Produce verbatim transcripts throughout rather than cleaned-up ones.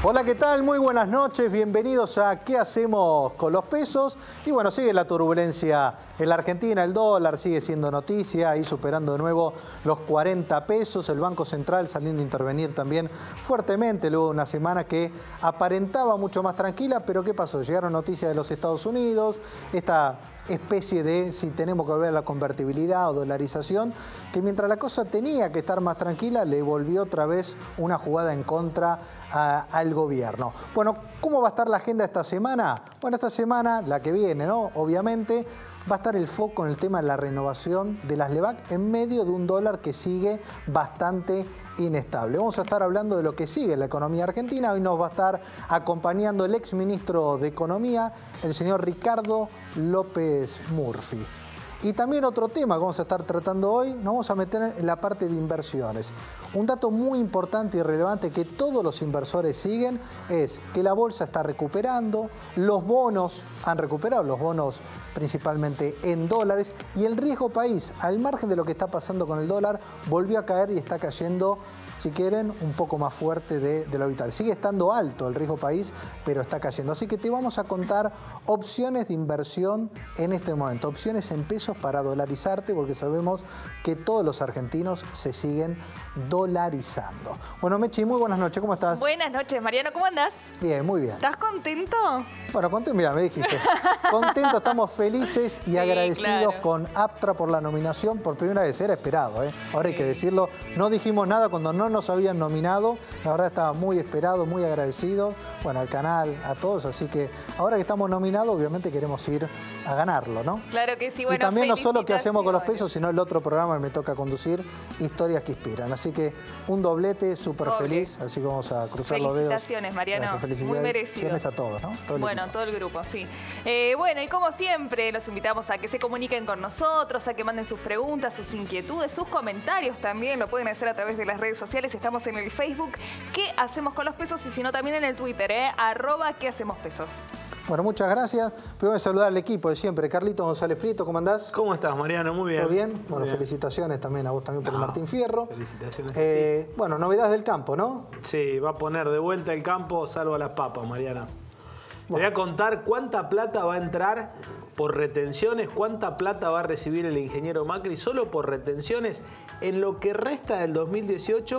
Hola, ¿qué tal? Muy buenas noches, bienvenidos a ¿Qué hacemos con los pesos? Y bueno, sigue la turbulencia en la Argentina, el dólar sigue siendo noticia, ahí superando de nuevo los cuarenta pesos, el Banco Central saliendo a intervenir también fuertemente, luego de una semana que aparentaba mucho más tranquila, pero ¿qué pasó? Llegaron noticias de los Estados Unidos, esta especie de si tenemos que volver a la convertibilidad o dolarización, que mientras la cosa tenía que estar más tranquila, le volvió otra vez una jugada en contra a, al gobierno. Bueno, ¿cómo va a estar la agenda esta semana? Bueno, esta semana, la que viene, ¿no? Obviamente, va a estar el foco en el tema de la renovación de las LEBAC en medio de un dólar que sigue bastante inestable. Vamos a estar hablando de lo que sigue en la economía argentina. Hoy nos va a estar acompañando el ex ministro de Economía, el señor Ricardo López Murphy. Y también otro tema que vamos a estar tratando hoy, nos vamos a meter en la parte de inversiones. Un dato muy importante y relevante que todos los inversores siguen es que la bolsa está recuperando, los bonos han recuperado, los bonos principalmente en dólares, y el riesgo país, al margen de lo que está pasando con el dólar, volvió a caer y está cayendo, si quieren, un poco más fuerte de, de lo habitual. Sigue estando alto el riesgo país, pero está cayendo. Así que te vamos a contar opciones de inversión en este momento, opciones en pesos para dolarizarte, porque sabemos que todos los argentinos se siguen dolarizando. Bueno, Mechi, muy buenas noches, ¿cómo estás? Buenas noches, Mariano, ¿cómo andás? Bien, muy bien. ¿Estás contento? Bueno, contento, mira, me dijiste. Contento, estamos felices y sí, agradecidos claro. con Aptra por la nominación. Por primera vez, era esperado, ¿eh? Ahora sí. hay que decirlo. No dijimos nada cuando no nos habían nominado. La verdad estaba muy esperado, muy agradecido. Bueno, al canal, a todos. Así que ahora que estamos nominados, obviamente queremos ir a ganarlo, ¿no? Claro que sí, bueno, y también no solo qué hacemos con los pesos, sino el otro programa que me toca conducir, Historias que Inspiran. Así que un doblete, súper feliz. Así que vamos a cruzar los dedos. Felicitaciones, Mariano. Gracias, felicidades. Muy merecido. A todos, ¿no? Todo el bueno, equipo. todo el grupo, sí. Eh, bueno, y como siempre, los invitamos a que se comuniquen con nosotros, a que manden sus preguntas, sus inquietudes, sus comentarios también. Lo pueden hacer a través de las redes sociales. Estamos en el Facebook, ¿Qué hacemos con los pesos? Y si no, también en el Twitter, ¿eh? Arroba ¿Qué hacemos pesos? Bueno, muchas gracias. Primero saludar al equipo de siempre. Carlito González Prieto, ¿cómo andás? ¿Cómo estás, Mariano? Muy bien. ¿Todo bien? Muy bueno, bien. felicitaciones también a vos también por no, Martín Fierro. Felicitaciones. Eh, bueno, novedades del campo, ¿no? Sí, va a poner de vuelta el campo salvo a las papas, Mariano. Bueno. Te voy a contar cuánta plata va a entrar por retenciones, cuánta plata va a recibir el ingeniero Macri solo por retenciones en lo que resta del dos mil dieciocho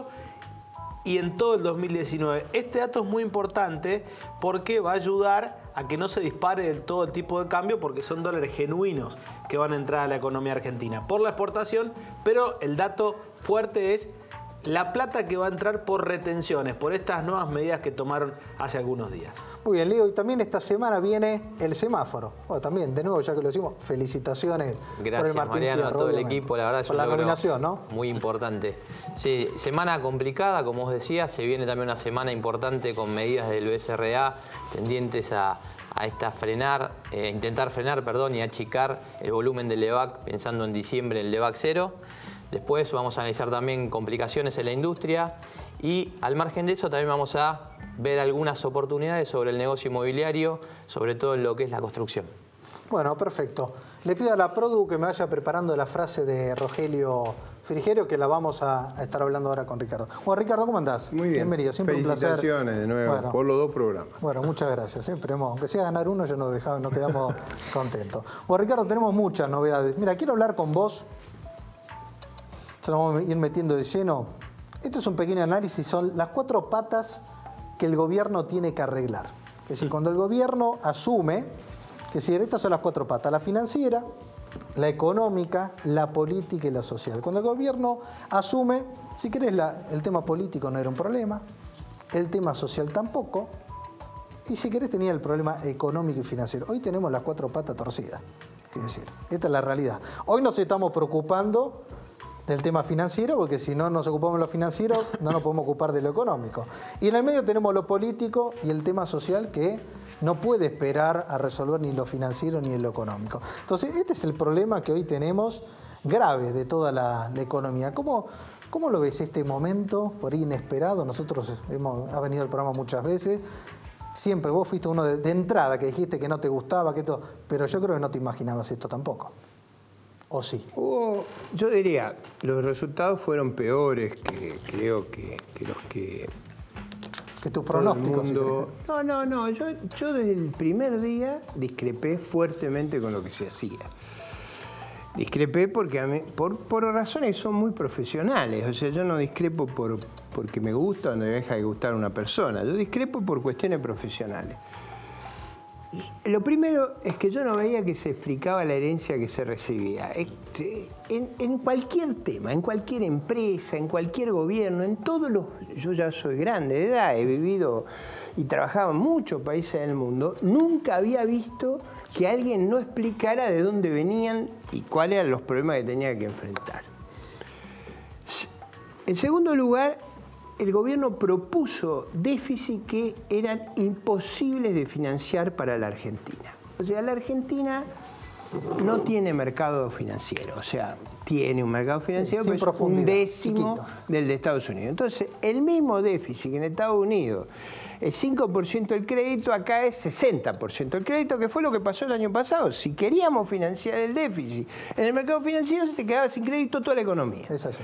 y en todo el dos mil diecinueve. Este dato es muy importante porque va a ayudar a que no se dispare del todo el tipo de cambio, porque son dólares genuinos que van a entrar a la economía argentina por la exportación, pero el dato fuerte es la plata que va a entrar por retenciones, por estas nuevas medidas que tomaron hace algunos días. Muy bien, Leo, y también esta semana viene el semáforo. Bueno, también, de nuevo, ya que lo decimos, felicitaciones Gracias, por el Martín Mariano, Fierro, a todo obviamente. el equipo, la verdad es por un la logro nominación, ¿no? Muy importante. Sí, semana complicada, como vos decías, se viene también una semana importante con medidas del B C R A tendientes a, a esta frenar, eh, intentar frenar, perdón, y achicar el volumen del LEBAC, pensando en diciembre en el LEBAC cero. Después vamos a analizar también complicaciones en la industria y al margen de eso también vamos a ver algunas oportunidades sobre el negocio inmobiliario, sobre todo en lo que es la construcción. Bueno, perfecto. Le pido a la Produ que me vaya preparando la frase de Rogelio Frigerio, que la vamos a, a estar hablando ahora con Ricardo. Bueno, Ricardo, ¿cómo andás? Muy bien. Bienvenido, siempre un placer. Felicitaciones de nuevo bueno, por los dos programas. Bueno, muchas gracias. ¿eh? Esperemos, aunque sea ganar uno, ya nos, dejamos, nos quedamos contentos. Bueno, Ricardo, tenemos muchas novedades. Mira, quiero hablar con vos. Se nos vamos a ir metiendo de lleno. Esto es un pequeño análisis, son las cuatro patas que el gobierno tiene que arreglar. Es decir, cuando el gobierno asume, que si estas son las cuatro patas, la financiera, la económica, la política y la social. Cuando el gobierno asume, si querés, la, el tema político no era un problema, el tema social tampoco, y si querés tenía el problema económico y financiero. Hoy tenemos las cuatro patas torcidas, es decir, esta es la realidad. Hoy nos estamos preocupando del tema financiero, porque si no nos ocupamos de lo financiero, no nos podemos ocupar de lo económico. Y en el medio tenemos lo político y el tema social que no puede esperar a resolver ni lo financiero ni lo económico. Entonces, este es el problema que hoy tenemos grave de toda la, la economía. ¿Cómo, ¿Cómo lo ves este momento por ahí inesperado? Nosotros hemos ha venido al programa muchas veces. Siempre vos fuiste uno de, de entrada que dijiste que no te gustaba, que todo, pero yo creo que no te imaginabas esto tampoco. ¿O sí? Oh, yo diría, los resultados fueron peores que creo que, que los que Que tus pronósticos. Mundo... No, no, no. Yo, yo desde el primer día discrepé fuertemente con lo que se hacía. Discrepé porque a mí, por, por razones que son muy profesionales. O sea, yo no discrepo por, porque me gusta o me deja de gustar una persona. Yo discrepo por cuestiones profesionales. Lo primero es que yo no veía que se explicaba la herencia que se recibía. En, en cualquier tema, en cualquier empresa, en cualquier gobierno, en todos los... Yo ya soy grande de edad, he vivido y trabajado en muchos países del mundo. Nunca había visto que alguien no explicara de dónde venían y cuáles eran los problemas que tenía que enfrentar. En segundo lugar, el gobierno propuso déficits que eran imposibles de financiar para la Argentina. O sea, la Argentina no tiene mercado financiero, o sea, tiene un mercado financiero, sí, pero es un décimo chiquito del de Estados Unidos. Entonces, el mismo déficit que en Estados Unidos es cinco por ciento del crédito, acá es sesenta por ciento del crédito, que fue lo que pasó el año pasado. Si queríamos financiar el déficit en el mercado financiero, se te quedaba sin crédito toda la economía. Es así.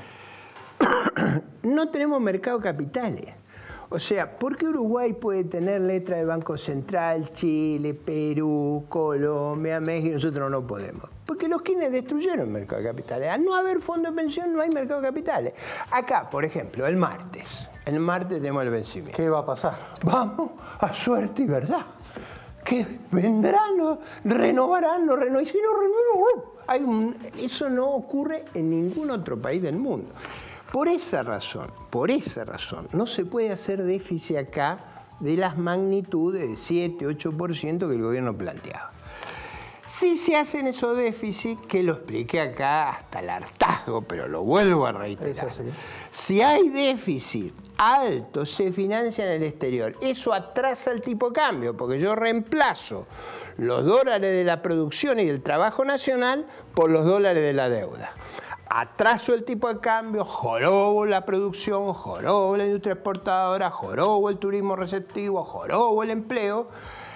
No tenemos mercado de capitales. O sea, ¿por qué Uruguay puede tener letra del Banco Central, Chile, Perú, Colombia, México, y nosotros no podemos? Porque los Kirchner destruyeron el mercado de capitales. Al no haber fondo de pensión, no hay mercado de capitales. Acá, por ejemplo, el martes. El martes tenemos el vencimiento. ¿Qué va a pasar? Vamos a suerte y verdad. Que vendrán, no, renovarán, no renovarán. Si no renovan, hay un, eso no ocurre en ningún otro país del mundo. Por esa razón, por esa razón, no se puede hacer déficit acá de las magnitudes de siete, ocho por ciento que el gobierno planteaba. Si se hacen esos déficits, que lo expliqué acá hasta el hartazgo, pero lo vuelvo a reiterar. Es así. Si hay déficit alto, se financia en el exterior. Eso atrasa el tipo de cambio, porque yo reemplazo los dólares de la producción y del trabajo nacional por los dólares de la deuda. Atraso el tipo de cambio, jorobo la producción, jorobo la industria exportadora, jorobo el turismo receptivo, jorobo el empleo.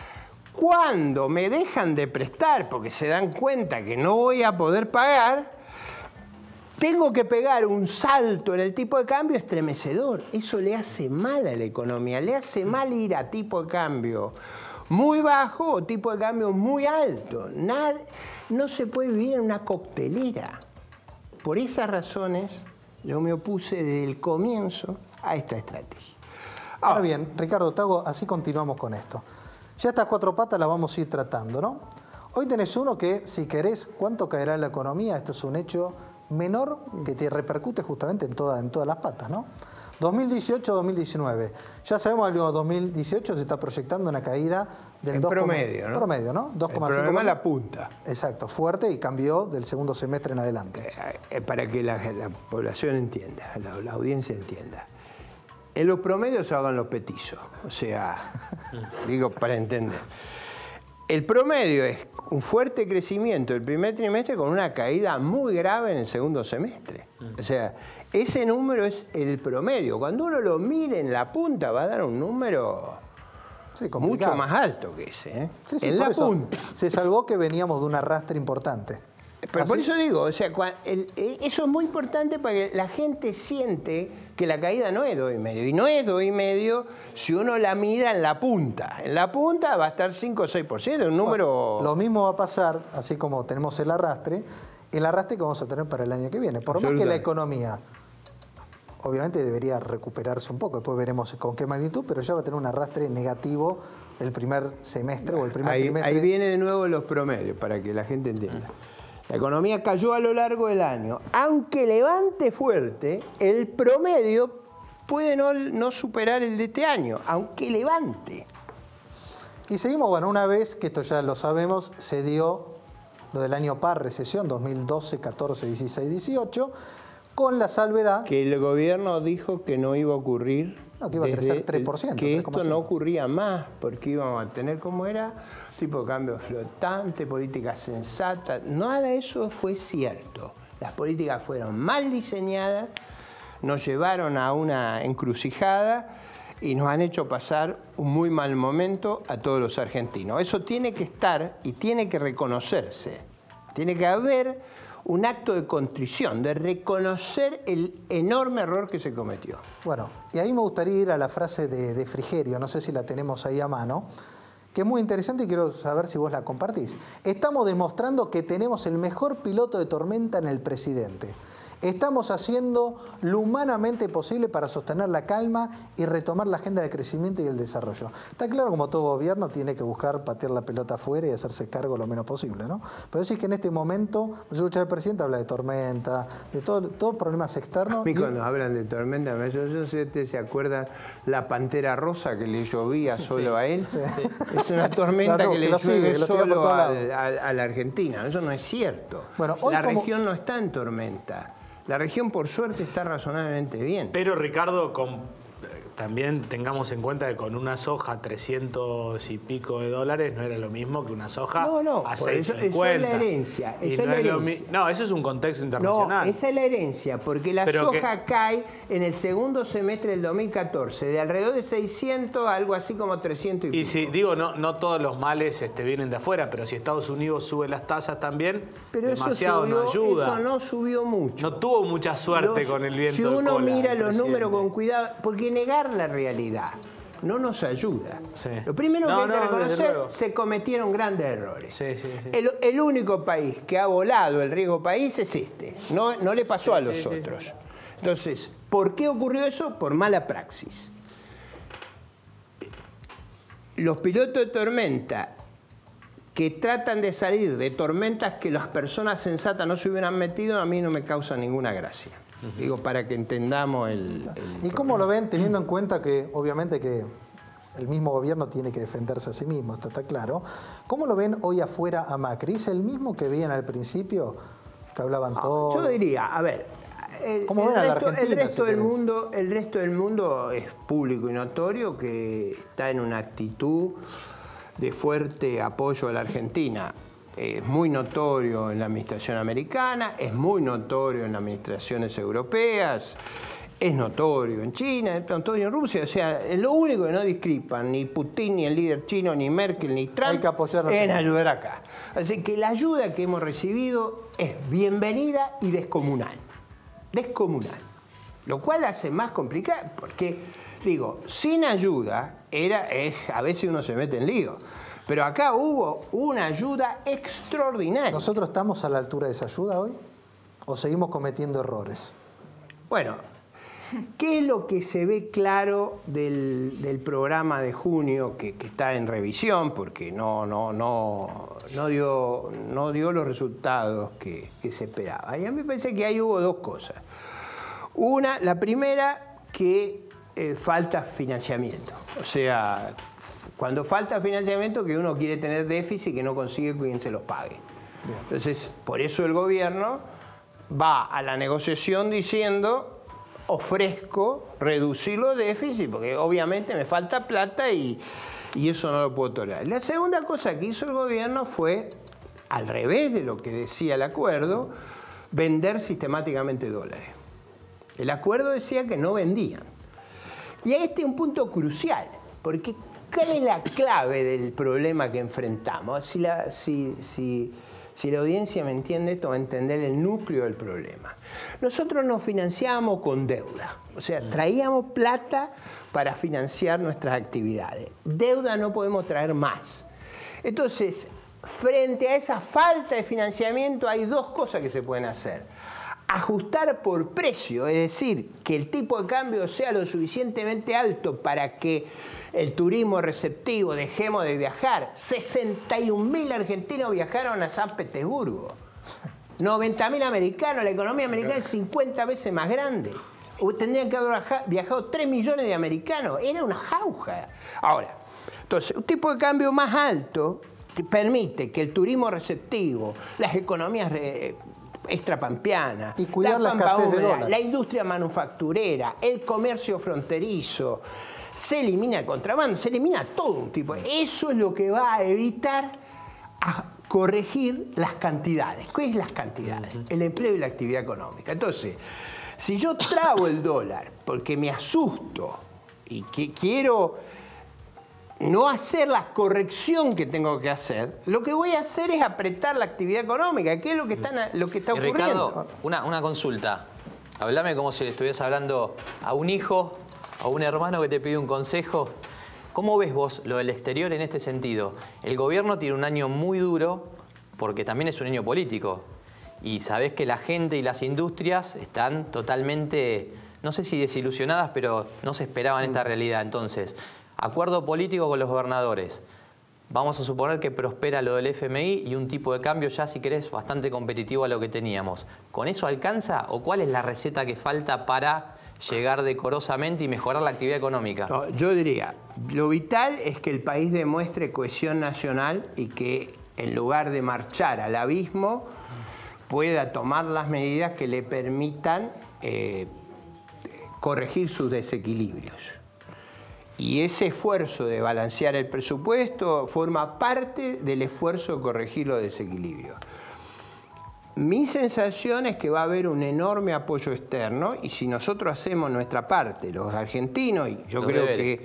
Cuando me dejan de prestar porque se dan cuenta que no voy a poder pagar, tengo que pegar un salto en el tipo de cambio estremecedor. Eso le hace mal a la economía, le hace mal ir a tipo de cambio muy bajo o tipo de cambio muy alto. Nada, no se puede vivir en una coctelera. Por esas razones, yo me opuse desde el comienzo a esta estrategia. Ahora, Ahora bien, Ricardo Tago, así continuamos con esto. Ya estas cuatro patas las vamos a ir tratando, ¿no? Hoy tenés uno que, si querés, ¿cuánto caerá en la economía? Esto es un hecho menor que te repercute justamente en, toda, en todas las patas, ¿no? dos mil dieciocho dos mil diecinueve. Ya sabemos que en dos mil dieciocho se está proyectando una caída del en dos, promedio, ¿no? Promedio, ¿no? dos coma cinco. El problema es la punta. Exacto, fuerte y cambió del segundo semestre en adelante. Eh, eh, para que la, la población entienda, la, la audiencia entienda. En los promedios se hagan los petizos, o sea, digo para entender. El promedio es un fuerte crecimiento del primer trimestre con una caída muy grave en el segundo semestre. O sea, ese número es el promedio. Cuando uno lo mire en la punta va a dar un número sí, mucho más alto que ese. ¿eh? Sí, sí, en la eso punta. Se salvó que veníamos de un arrastre importante. Pero ¿Así? Por eso digo, o sea, el, eso es muy importante para que la gente siente que la caída no es dos y medio. Y no es dos y medio si uno la mira en la punta. En la punta va a estar cinco o seis por ciento, un número... Bueno, lo mismo va a pasar, así como tenemos el arrastre, el arrastre que vamos a tener para el año que viene. Por más que la economía, obviamente debería recuperarse un poco, después veremos con qué magnitud, pero ya va a tener un arrastre negativo el primer semestre o el primer ahí, trimestre. Ahí viene de nuevo los promedios, para que la gente entienda. La economía cayó a lo largo del año. Aunque levante fuerte, el promedio puede no, no superar el de este año, aunque levante. Y seguimos, bueno, una vez que esto ya lo sabemos, se dio lo del año par, recesión, dos mil doce, catorce, dieciséis, dieciocho, con la salvedad... Que el gobierno dijo que no iba a ocurrir... No, que iba a crecer tres por ciento. Que esto no ocurría más, porque íbamos a tener como era, tipo de cambio flotante, política sensata. Nada de eso fue cierto. Las políticas fueron mal diseñadas, nos llevaron a una encrucijada y nos han hecho pasar un muy mal momento a todos los argentinos. Eso tiene que estar y tiene que reconocerse. Tiene que haber un acto de contrición, de reconocer el enorme error que se cometió. Bueno, y ahí me gustaría ir a la frase de, de Frigerio, no sé si la tenemos ahí a mano, que es muy interesante y quiero saber si vos la compartís. Estamos demostrando que tenemos el mejor piloto de tormenta en el presidente. Estamos haciendo lo humanamente posible para sostener la calma y retomar la agenda del crecimiento y el desarrollo. Está claro, como todo gobierno, tiene que buscar patear la pelota afuera y hacerse cargo lo menos posible, ¿no? Pero decís que en este momento, yo escuché al presidente habla de tormenta, de todos todo problemas externos. A mí y... cuando hablan de tormenta, yo no sé si usted se acuerda la pantera rosa que le llovía solo sí, a él. Sí. Es una tormenta claro, que le que llueve sigue, solo a, a, a la Argentina. Eso no es cierto. Bueno, hoy la como... región no está en tormenta. La región, por suerte, está razonablemente bien. Pero, Ricardo, con, también tengamos en cuenta que con una soja trescientos y pico de dólares no era lo mismo que una soja no, no, a seiscientos cincuenta. Eso es la herencia. Eso no, es la herencia. Es no, eso es un contexto internacional. No, esa es la herencia, porque la Pero soja que... cae en el segundo semestre del dos mil catorce, de alrededor de seiscientos a algo así como trescientos y pico. Y si, digo, no, no todos los males este, vienen de afuera, pero si Estados Unidos sube las tasas también, pero demasiado eso subió, no ayuda. Eso no subió mucho. No tuvo mucha suerte los, con el viento Si del uno cola, mira los presidente. números con cuidado, porque negar la realidad no nos ayuda. Sí. Lo primero no, que hay que no, reconocer, se cometieron grandes errores. Sí, sí, sí. El, el único país que ha volado el riesgo país es este. No, no le pasó sí, a los sí, otros. Sí. Entonces, ¿por qué ocurrió eso? Por mala praxis. Los pilotos de tormenta que tratan de salir de tormentas que las personas sensatas no se hubieran metido, a mí no me causa ninguna gracia. Uh-huh. Digo, para que entendamos el, el ¿Y cómo problema. Lo ven, teniendo en cuenta que, obviamente, que el mismo gobierno tiene que defenderse a sí mismo, esto está claro? ¿Cómo lo ven hoy afuera a Macri? ¿Es el mismo que veían al principio, que hablaban ah, todos? Yo diría, a ver, el, ¿Cómo el, ven a la resto, Argentina, el, resto si del mundo, el resto del mundo es público y notorio que está en una actitud de fuerte apoyo a la Argentina. Es muy notorio en la administración americana, es muy notorio en las administraciones europeas, es notorio en China, es notorio en Rusia. O sea, lo único que no discrepan ni Putin, ni el líder chino, ni Merkel, ni Trump, hay que apoyar en ayudar acá. Así que la ayuda que hemos recibido es bienvenida y descomunal. Descomunal. Lo cual hace más complicado, porque, digo, sin ayuda, era, es, a veces uno se mete en lío. Pero acá hubo una ayuda extraordinaria. ¿Nosotros estamos a la altura de esa ayuda hoy? ¿O seguimos cometiendo errores? Bueno, ¿qué es lo que se ve claro del, del programa de junio que, que está en revisión? Porque no, no, no, no, dio, no dio los resultados que, que se esperaba. Y a mí me parece que ahí hubo dos cosas. Una, la primera, que eh, falta financiamiento. O sea, cuando falta financiamiento, que uno quiere tener déficit que no consigue quien se los pague. Bien. Entonces, por eso el gobierno va a la negociación diciendo, ofrezco reducir los déficits, porque obviamente me falta plata y, y eso no lo puedo tolerar. La segunda cosa que hizo el gobierno fue, al revés de lo que decía el acuerdo, vender sistemáticamente dólares. El acuerdo decía que no vendían. Y este es un punto crucial, porque ¿cuál es la clave del problema que enfrentamos? Si la, si, si, si la audiencia me entiende esto, va a entender el núcleo del problema. Nosotros nos financiábamos con deuda, o sea, traíamos plata para financiar nuestras actividades. Deuda no podemos traer más. Entonces, frente a esa falta de financiamiento hay dos cosas que se pueden hacer. Ajustar por precio, es decir, que el tipo de cambio sea lo suficientemente alto para que el turismo receptivo, dejemos de viajar. sesenta y un mil argentinos viajaron a San Petersburgo. noventa mil americanos, la economía americana es cincuenta veces más grande. Tendrían que haber viajado tres millones de americanos. Era una jauja. Ahora, entonces, un tipo de cambio más alto que permite que el turismo receptivo, las economías extrapampeana, y cuidar la, la escasez de dólares, la industria manufacturera, el comercio fronterizo, se elimina el contrabando, se elimina todo un tipo. Eso es lo que va a evitar a corregir las cantidades. ¿Qué es las cantidades? El empleo y la actividad económica. Entonces, si yo trabo el dólar porque me asusto y que quiero no hacer la corrección que tengo que hacer, lo que voy a hacer es apretar la actividad económica, que es lo que está, lo que está y ocurriendo. Ricardo, una, una consulta. Hablame como si le estuvieras hablando a un hijo, a un hermano que te pide un consejo. ¿Cómo ves vos lo del exterior en este sentido? El gobierno tiene un año muy duro porque también es un año político. Y sabés que la gente y las industrias están totalmente, no sé si desilusionadas, pero no se esperaban esta realidad. Entonces, acuerdo político con los gobernadores. Vamos a suponer que prospera lo del F M I y un tipo de cambio ya, si querés, bastante competitivo a lo que teníamos. ¿Con eso alcanza o cuál es la receta que falta para llegar decorosamente y mejorar la actividad económica? No, yo diría, lo vital es que el país demuestre cohesión nacional y que en lugar de marchar al abismo pueda tomar las medidas que le permitan eh, corregir sus desequilibrios. Y ese esfuerzo de balancear el presupuesto forma parte del esfuerzo de corregir los desequilibrios. Mi sensación es que va a haber un enorme apoyo externo y si nosotros hacemos nuestra parte, los argentinos, y yo, creo que,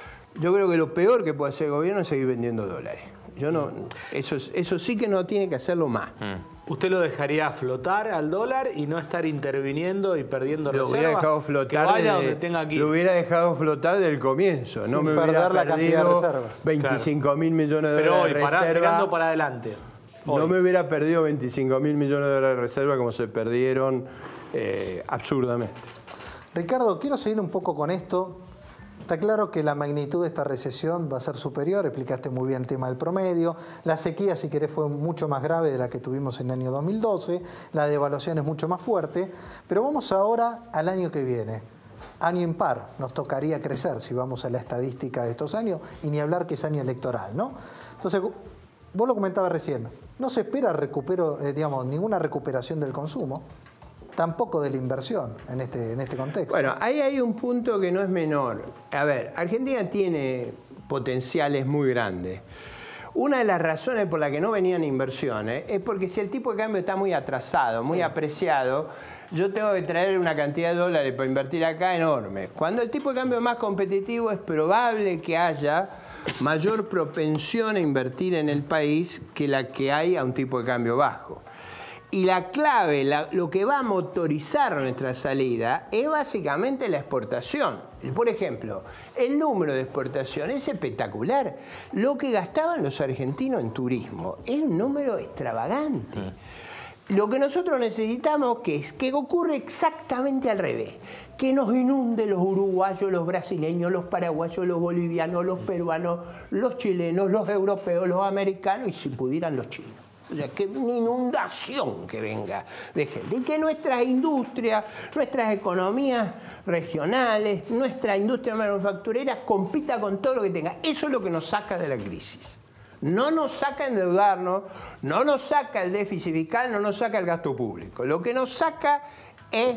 yo creo que lo peor que puede hacer el gobierno es seguir vendiendo dólares. Yo no, eso, eso sí que no tiene que hacerlo más. ¿Usted lo dejaría flotar al dólar y no estar interviniendo y perdiendo lo reservas? Hubiera dejado flotar que vaya desde, donde tenga que ir. Lo hubiera dejado flotar desde el comienzo. Sin no me perder hubiera la cantidad de reservas. veinticinco mil millones de Pero dólares hoy, de para, reserva. mirando para adelante. Hoy. No me hubiera perdido veinticinco mil millones de dólares de reserva como se perdieron eh, absurdamente. Ricardo, quiero seguir un poco con esto. Está claro que la magnitud de esta recesión va a ser superior, explicaste muy bien el tema del promedio. La sequía, si querés, fue mucho más grave de la que tuvimos en el año dos mil doce. La devaluación es mucho más fuerte. Pero vamos ahora al año que viene. Año impar, nos tocaría crecer si vamos a la estadística de estos años y ni hablar que es año electoral, ¿no? Entonces, vos lo comentabas recién, no se espera recupero, eh, digamos, ninguna recuperación del consumo. Tampoco de la inversión en este, en este contexto. Bueno, ahí hay un punto que no es menor. A ver, Argentina tiene potenciales muy grandes. Una de las razones por las que no venían inversiones es porque si el tipo de cambio está muy atrasado, muy sí. apreciado, yo tengo que traer una cantidad de dólares para invertir acá enorme. Cuando el tipo de cambio es más competitivo es probable que haya mayor propensión a invertir en el país que la que hay a un tipo de cambio bajo. Y la clave, la, lo que va a motorizar nuestra salida es básicamente la exportación. Por ejemplo, el número de exportación es espectacular. Lo que gastaban los argentinos en turismo es un número extravagante. Mm. Lo que nosotros necesitamos que es que ocurre exactamente al revés. Que nos inunde los uruguayos, los brasileños, los paraguayos, los bolivianos, los peruanos, los chilenos, los europeos, los americanos y si pudieran los chinos. O sea, que una inundación que venga de gente. Y que nuestras industrias, nuestras economías regionales, nuestra industria manufacturera compita con todo lo que tenga. Eso es lo que nos saca de la crisis. No nos saca endeudarnos, no nos saca el déficit fiscal, no nos saca el gasto público. Lo que nos saca es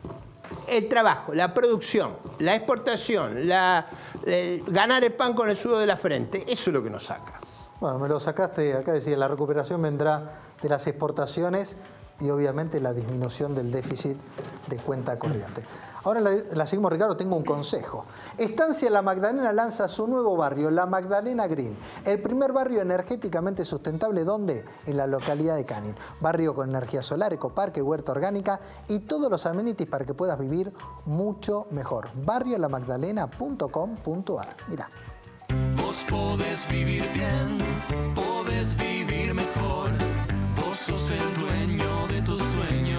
el trabajo, la producción, la exportación, la, el, ganar el pan con el sudor de la frente. Eso es lo que nos saca. Bueno, me lo sacaste, acá decía, la recuperación vendrá de las exportaciones y obviamente la disminución del déficit de cuenta corriente. Ahora la, la seguimos, Ricardo, tengo un consejo. Estancia La Magdalena lanza su nuevo barrio, La Magdalena Green. El primer barrio energéticamente sustentable, ¿dónde? En la localidad de Canning. Barrio con energía solar, ecoparque, huerta orgánica y todos los amenities para que puedas vivir mucho mejor. barrio la magdalena punto com punto a r. Mirá. Vos podés vivir bien, podés vivir mejor. Vos sos el dueño de tus sueños.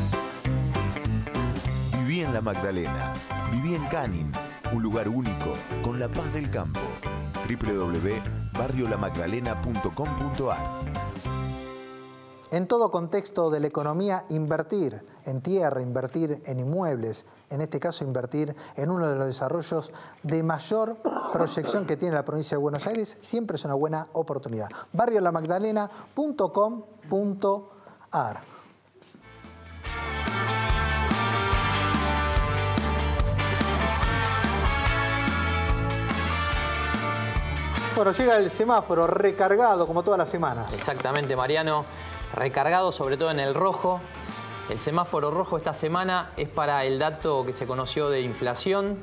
Viví en La Magdalena, viví en Canning, un lugar único con la paz del campo. doble u doble u doble u punto barrio la magdalena punto com punto a r. En todo contexto de la economía, invertir en tierra, invertir en inmuebles, en este caso invertir en uno de los desarrollos de mayor proyección que tiene la provincia de Buenos Aires, siempre es una buena oportunidad. barrio la magdalena punto com punto a r. Bueno, llega el semáforo recargado como todas las semanas. Exactamente, Mariano. Recargado sobre todo en el rojo. El semáforo rojo esta semana es para el dato que se conoció de inflación.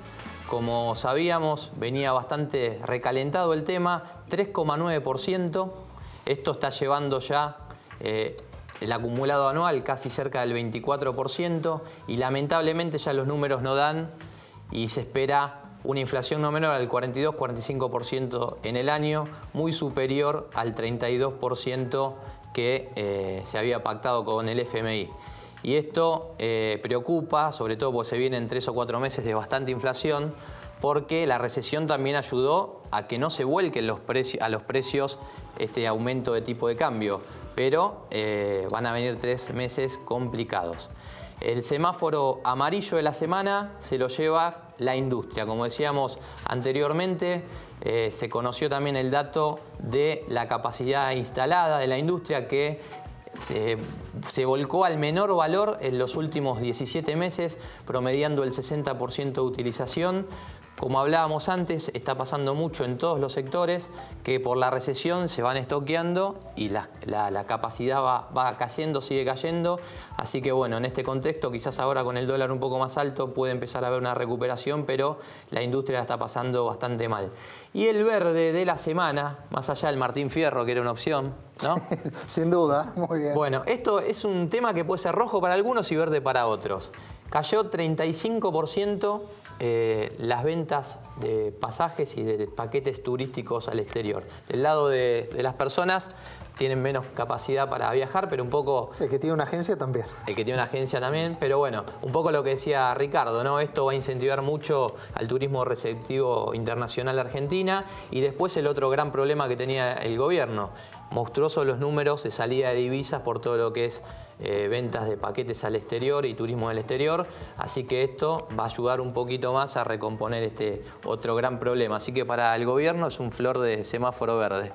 como sabíamos, venía bastante recalentado el tema, tres coma nueve por ciento. Esto está llevando ya eh, el acumulado anual casi cerca del veinticuatro por ciento y lamentablemente ya los números no dan y se espera una inflación no menor al cuarenta y dos a cuarenta y cinco por ciento en el año, muy superior al treinta y dos por ciento que eh, se había pactado con el F M I. Y esto eh, preocupa, sobre todo porque se vienen tres o cuatro meses de bastante inflación, porque la recesión también ayudó a que no se vuelquen los precios, a los precios este aumento de tipo de cambio, pero eh, van a venir tres meses complicados. El semáforo amarillo de la semana se lo lleva la industria. Como decíamos anteriormente, eh, se conoció también el dato de la capacidad instalada de la industria que se, se volcó al menor valor en los últimos diecisiete meses, promediando el sesenta por ciento de utilización. Como hablábamos antes, está pasando mucho en todos los sectores que por la recesión se van estoqueando y la, la, la capacidad va, va cayendo, sigue cayendo. Así que bueno, en este contexto, quizás ahora con el dólar un poco más alto puede empezar a haber una recuperación, pero la industria la está pasando bastante mal. Y el verde de la semana, más allá del Martín Fierro, que era una opción, ¿no? Sin duda, muy bien. Bueno, esto es un tema que puede ser rojo para algunos y verde para otros. Cayó treinta y cinco por ciento Eh, las ventas de pasajes y de paquetes turísticos al exterior. Del lado de, de las personas tienen menos capacidad para viajar, pero un poco... Sí, el que tiene una agencia también. El que tiene una agencia también, pero bueno, un poco lo que decía Ricardo, ¿no? Esto va a incentivar mucho al turismo receptivo internacional de Argentina y después el otro gran problema que tenía el gobierno. Monstruosos los números de salida de divisas por todo lo que es eh, ventas de paquetes al exterior y turismo del exterior. Así que esto va a ayudar un poquito más a recomponer este otro gran problema. Así que para el gobierno es un flor de semáforo verde.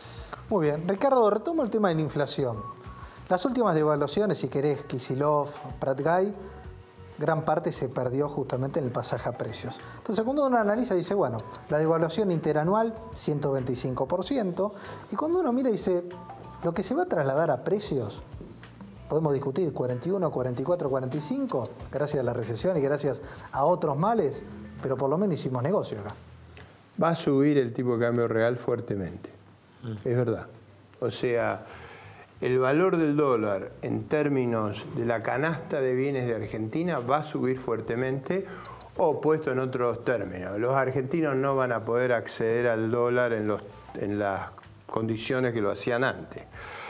Muy bien. Ricardo, retomo el tema de la inflación. Las últimas devaluaciones, si querés, Kicillof, Prat-Gay, gran parte se perdió justamente en el pasaje a precios. Entonces, cuando uno analiza, dice, bueno, la devaluación interanual, ciento veinticinco por ciento, y cuando uno mira, dice, lo que se va a trasladar a precios, podemos discutir cuarenta y uno, cuarenta y cuatro, cuarenta y cinco, gracias a la recesión y gracias a otros males, pero por lo menos hicimos negocio acá. Va a subir el tipo de cambio real fuertemente, mm. es verdad. O sea, el valor del dólar en términos de la canasta de bienes de Argentina va a subir fuertemente, o puesto en otros términos, los argentinos no van a poder acceder al dólar en, los, en las condiciones que lo hacían antes.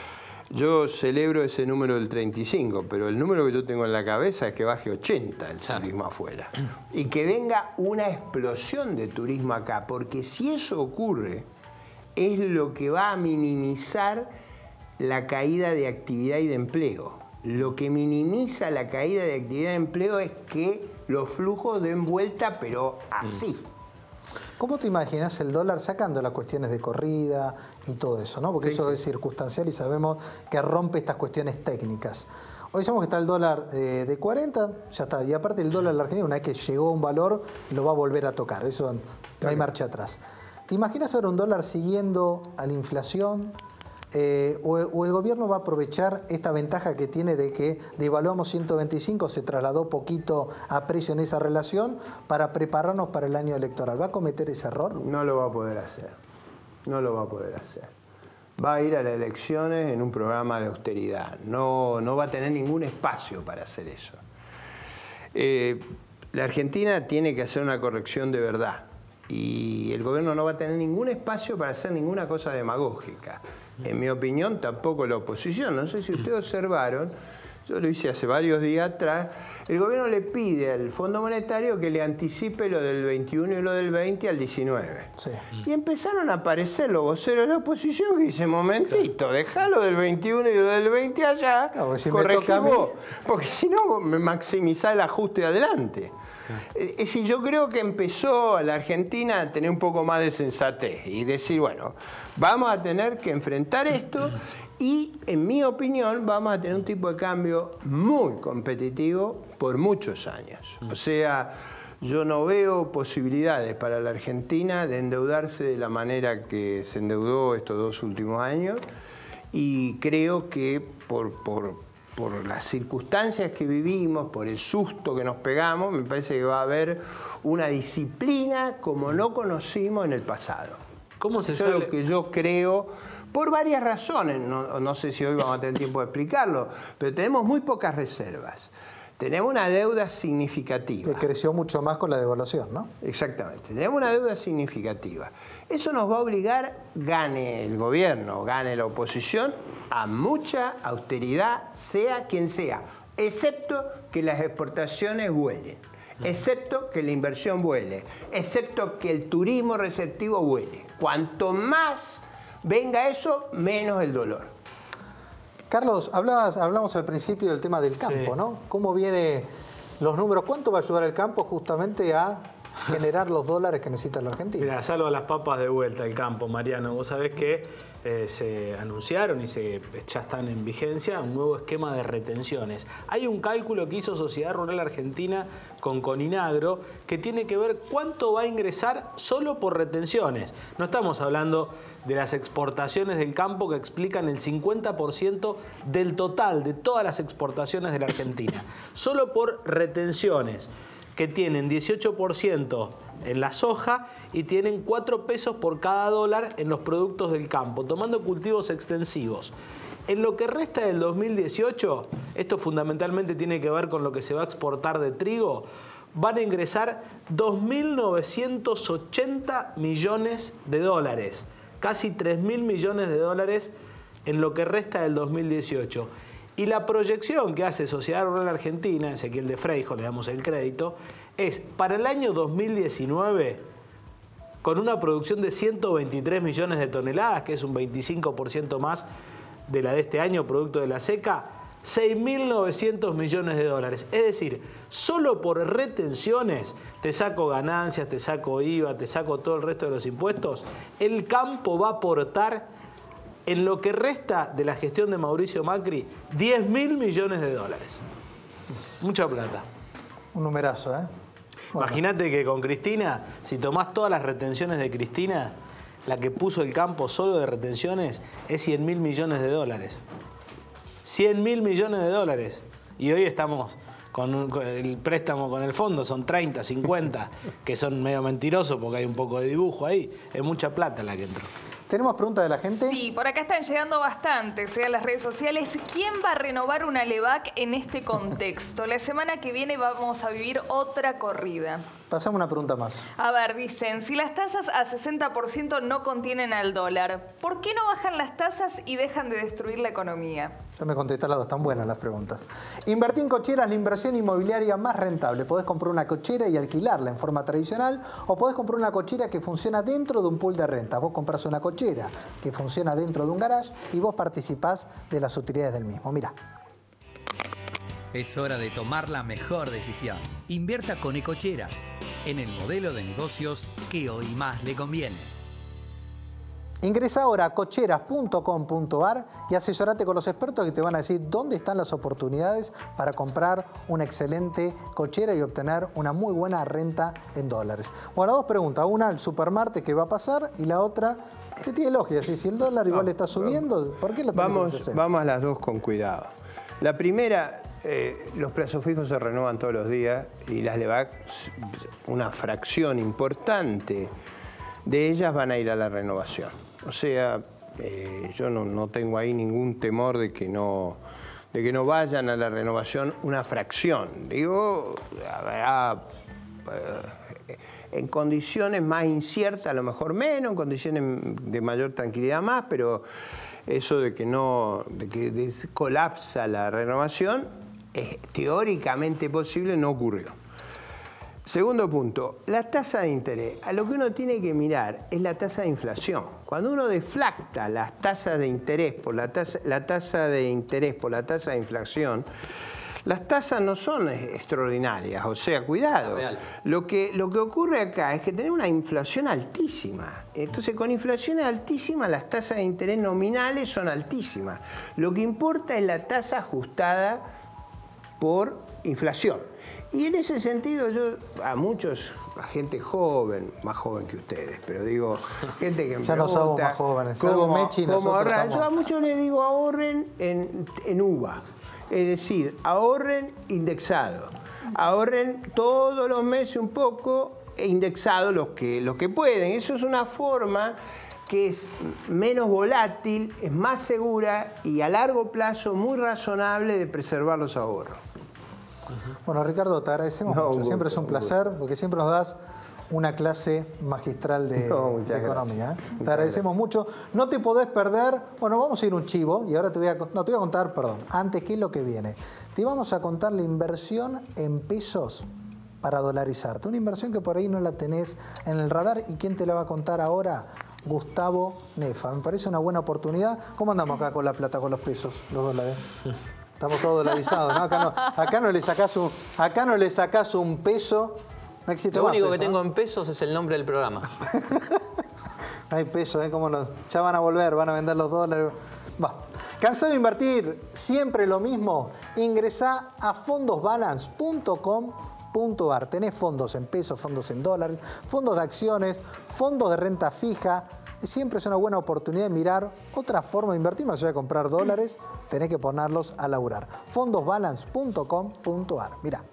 Yo celebro ese número del treinta y cinco, pero el número que yo tengo en la cabeza es que baje ochenta el turismo afuera. Y que venga una explosión de turismo acá, porque si eso ocurre, es lo que va a minimizar la caída de actividad y de empleo. Lo que minimiza la caída de actividad de empleo es que los flujos den vuelta, pero así. ¿Cómo te imaginas el dólar sacando las cuestiones de corrida y todo eso, ¿no? Porque sí, eso es circunstancial y sabemos que rompe estas cuestiones técnicas. Hoy sabemos que está el dólar eh, de cuarenta, ya está. Y aparte el dólar en la Argentina, una vez que llegó a un valor, lo va a volver a tocar. Eso no hay marcha atrás. ¿Te imaginas ahora un dólar siguiendo a la inflación? Eh, o, o el gobierno va a aprovechar esta ventaja que tiene de que devaluamos ciento veinticinco, se trasladó poquito a precio en esa relación para prepararnos para el año electoral. ¿Va a cometer ese error? No lo va a poder hacer, no lo va a poder hacer. Va a ir a las elecciones en un programa de austeridad, no, no va a tener ningún espacio para hacer eso. Eh, la Argentina tiene que hacer una corrección de verdad y el gobierno no va a tener ningún espacio para hacer ninguna cosa demagógica. En mi opinión, tampoco la oposición. No sé si ustedes observaron, yo lo hice hace varios días atrás, el gobierno le pide al Fondo Monetario que le anticipe lo del veintiuno y lo del veinte al diecinueve. Sí. Y empezaron a aparecer los voceros de la oposición que dicen, momentito, dejá lo del veintiuno y lo del veinte allá, no, si corregí vos, porque si no me maximizá el ajuste adelante. Es decir, yo creo que empezó a la Argentina a tener un poco más de sensatez y decir, bueno, vamos a tener que enfrentar esto y, en mi opinión, vamos a tener un tipo de cambio muy competitivo por muchos años. O sea, yo no veo posibilidades para la Argentina de endeudarse de la manera que se endeudó estos dos últimos años y creo que por... por por las circunstancias que vivimos, por el susto que nos pegamos, me parece que va a haber una disciplina como no conocimos en el pasado. ¿Cómo se Eso sale? es lo que yo creo, por varias razones, no, no sé si hoy vamos a tener tiempo de explicarlo, pero tenemos muy pocas reservas. Tenemos una deuda significativa. Que creció mucho más con la devaluación, ¿no? Exactamente. Tenemos una deuda significativa. Eso nos va a obligar, gane el gobierno, gane la oposición, a mucha austeridad, sea quien sea, excepto que las exportaciones vuelen, excepto que la inversión vuele, excepto que el turismo receptivo vuele. Cuanto más venga eso, menos el dolor. Carlos, hablabas, hablamos al principio del tema del campo, Sí. ¿no? ¿Cómo vienen los números? ¿Cuánto va a ayudar el campo justamente a generar los dólares que necesita la Argentina? Mira, salvo a las papas de vuelta al campo, Mariano. Vos sabés que eh, se anunciaron y se, ya están en vigencia un nuevo esquema de retenciones. Hay un cálculo que hizo Sociedad Rural Argentina con Coninagro que tiene que ver cuánto va a ingresar solo por retenciones. No estamos hablando de las exportaciones del campo que explican el cincuenta por ciento del total de todas las exportaciones de la Argentina. Solo por retenciones, que tienen dieciocho por ciento en la soja y tienen cuatro pesos por cada dólar en los productos del campo, tomando cultivos extensivos. En lo que resta del dos mil dieciocho, esto fundamentalmente tiene que ver con lo que se va a exportar de trigo, van a ingresar dos mil novecientos ochenta millones de dólares, casi tres mil millones de dólares en lo que resta del dos mil dieciocho. Y la proyección que hace Sociedad Rural Argentina, Ezequiel de Freijo, le damos el crédito, es para el año dos mil diecinueve, con una producción de ciento veintitrés millones de toneladas, que es un veinticinco por ciento más de la de este año, producto de la seca, seis mil novecientos millones de dólares. Es decir, solo por retenciones, te saco ganancias, te saco I V A, te saco todo el resto de los impuestos, el campo va a aportar, en lo que resta de la gestión de Mauricio Macri, diez mil millones de dólares. Mucha plata. Un numerazo, ¿eh? Bueno. Imagínate que con Cristina, si tomás todas las retenciones de Cristina, la que puso el campo solo de retenciones es cien mil millones de dólares. cien mil millones de dólares. Y hoy estamos con, un, con el préstamo con el fondo, son treinta, cincuenta, que son medio mentirosos porque hay un poco de dibujo ahí. Es mucha plata la que entró. ¿Tenemos preguntas de la gente? Sí, por acá están llegando bastantes, sea las redes sociales. ¿Quién va a renovar una LEVAC en este contexto? La semana que viene vamos a vivir otra corrida. Pasamos una pregunta más. A ver, dicen, si las tasas a sesenta por ciento no contienen al dólar, ¿por qué no bajan las tasas y dejan de destruir la economía? Ya me contestas las dos, están buenas las preguntas. Invertir en cocheras es la inversión inmobiliaria más rentable. Podés comprar una cochera y alquilarla en forma tradicional, o podés comprar una cochera que funciona dentro de un pool de rentas. Vos comprás una cochera que funciona dentro de un garage y vos participás de las utilidades del mismo. Mirá. Es hora de tomar la mejor decisión. Invierta con Ecocheras, en el modelo de negocios que hoy más le conviene. Ingresa ahora a cocheras punto com punto ar y asesorate con los expertos que te van a decir dónde están las oportunidades para comprar una excelente cochera y obtener una muy buena renta en dólares. Bueno, dos preguntas. Una, el supermarket, ¿qué va a pasar? Y la otra, ¿qué tiene lógica? Si el dólar igual está subiendo, ¿por qué lo tenés en Vamos, sesenta? vamos a las dos con cuidado. La primera, eh, los plazos fijos se renuevan todos los días y las LEVAC, una fracción importante de ellas van a ir a la renovación. O sea, eh, yo no, no tengo ahí ningún temor de que no, de que no vayan a la renovación una fracción. Digo, habrá eh, en condiciones más inciertas, a lo mejor menos, en condiciones de mayor tranquilidad más, pero eso de que no, de que des, colapsa la renovación, es teóricamente posible, no ocurrió. Segundo punto, la tasa de interés. A lo que uno tiene que mirar es la tasa de inflación. Cuando uno deflacta las tasas de interés por la tasa, la tasa de interés por la tasa de inflación, las tasas no son extraordinarias, o sea, cuidado. Lo que, lo que ocurre acá es que tenemos una inflación altísima. Entonces, con inflaciones altísimas, las tasas de interés nominales son altísimas. Lo que importa es la tasa ajustada por inflación. Y en ese sentido yo a muchos, a gente joven, más joven que ustedes, pero digo, gente que me ya no somos más jóvenes, cómo, cómo, Mechi, cómo ahorrar. estamos... Yo a muchos les digo ahorren en, en uva. Es decir, ahorren indexado. Ahorren todos los meses un poco indexado los que, los que pueden. Eso es una forma que es menos volátil, es más segura y a largo plazo muy razonable de preservar los ahorros. Bueno, Ricardo, te agradecemos No, mucho. gusto, Siempre es un placer, porque siempre nos das una clase magistral de, No, de economía. ¿eh? Te Muchas agradecemos mucho. No te podés perder. Bueno, vamos a ir un chivo y ahora te voy a, no, te voy a contar, perdón, antes, ¿qué es lo que viene? Te vamos a contar la inversión en pesos para dolarizarte. Una inversión que por ahí no la tenés en el radar. ¿Y quién te la va a contar ahora? Gustavo Nefa. Me parece una buena oportunidad. ¿Cómo andamos acá con la plata, con los pesos, los dólares? Estamos todos dolarizados, ¿no? Acá no, acá no le sacás un, acá no le sacás un peso. No existe Lo más único peso, que tengo ¿no? en pesos es el nombre del programa. No hay peso, ¿eh? ¿Cómo no? Ya van a volver, van a vender los dólares. Va. ¿Cansado de invertir siempre lo mismo? Ingresá a fondos balance punto com punto ar. Tenés fondos en pesos, fondos en dólares, fondos de acciones, fondos de renta fija. Siempre es una buena oportunidad de mirar otra forma de invertir, más allá de comprar dólares, tenés que ponerlos a laburar. fondos balance punto com punto ar. Mirá.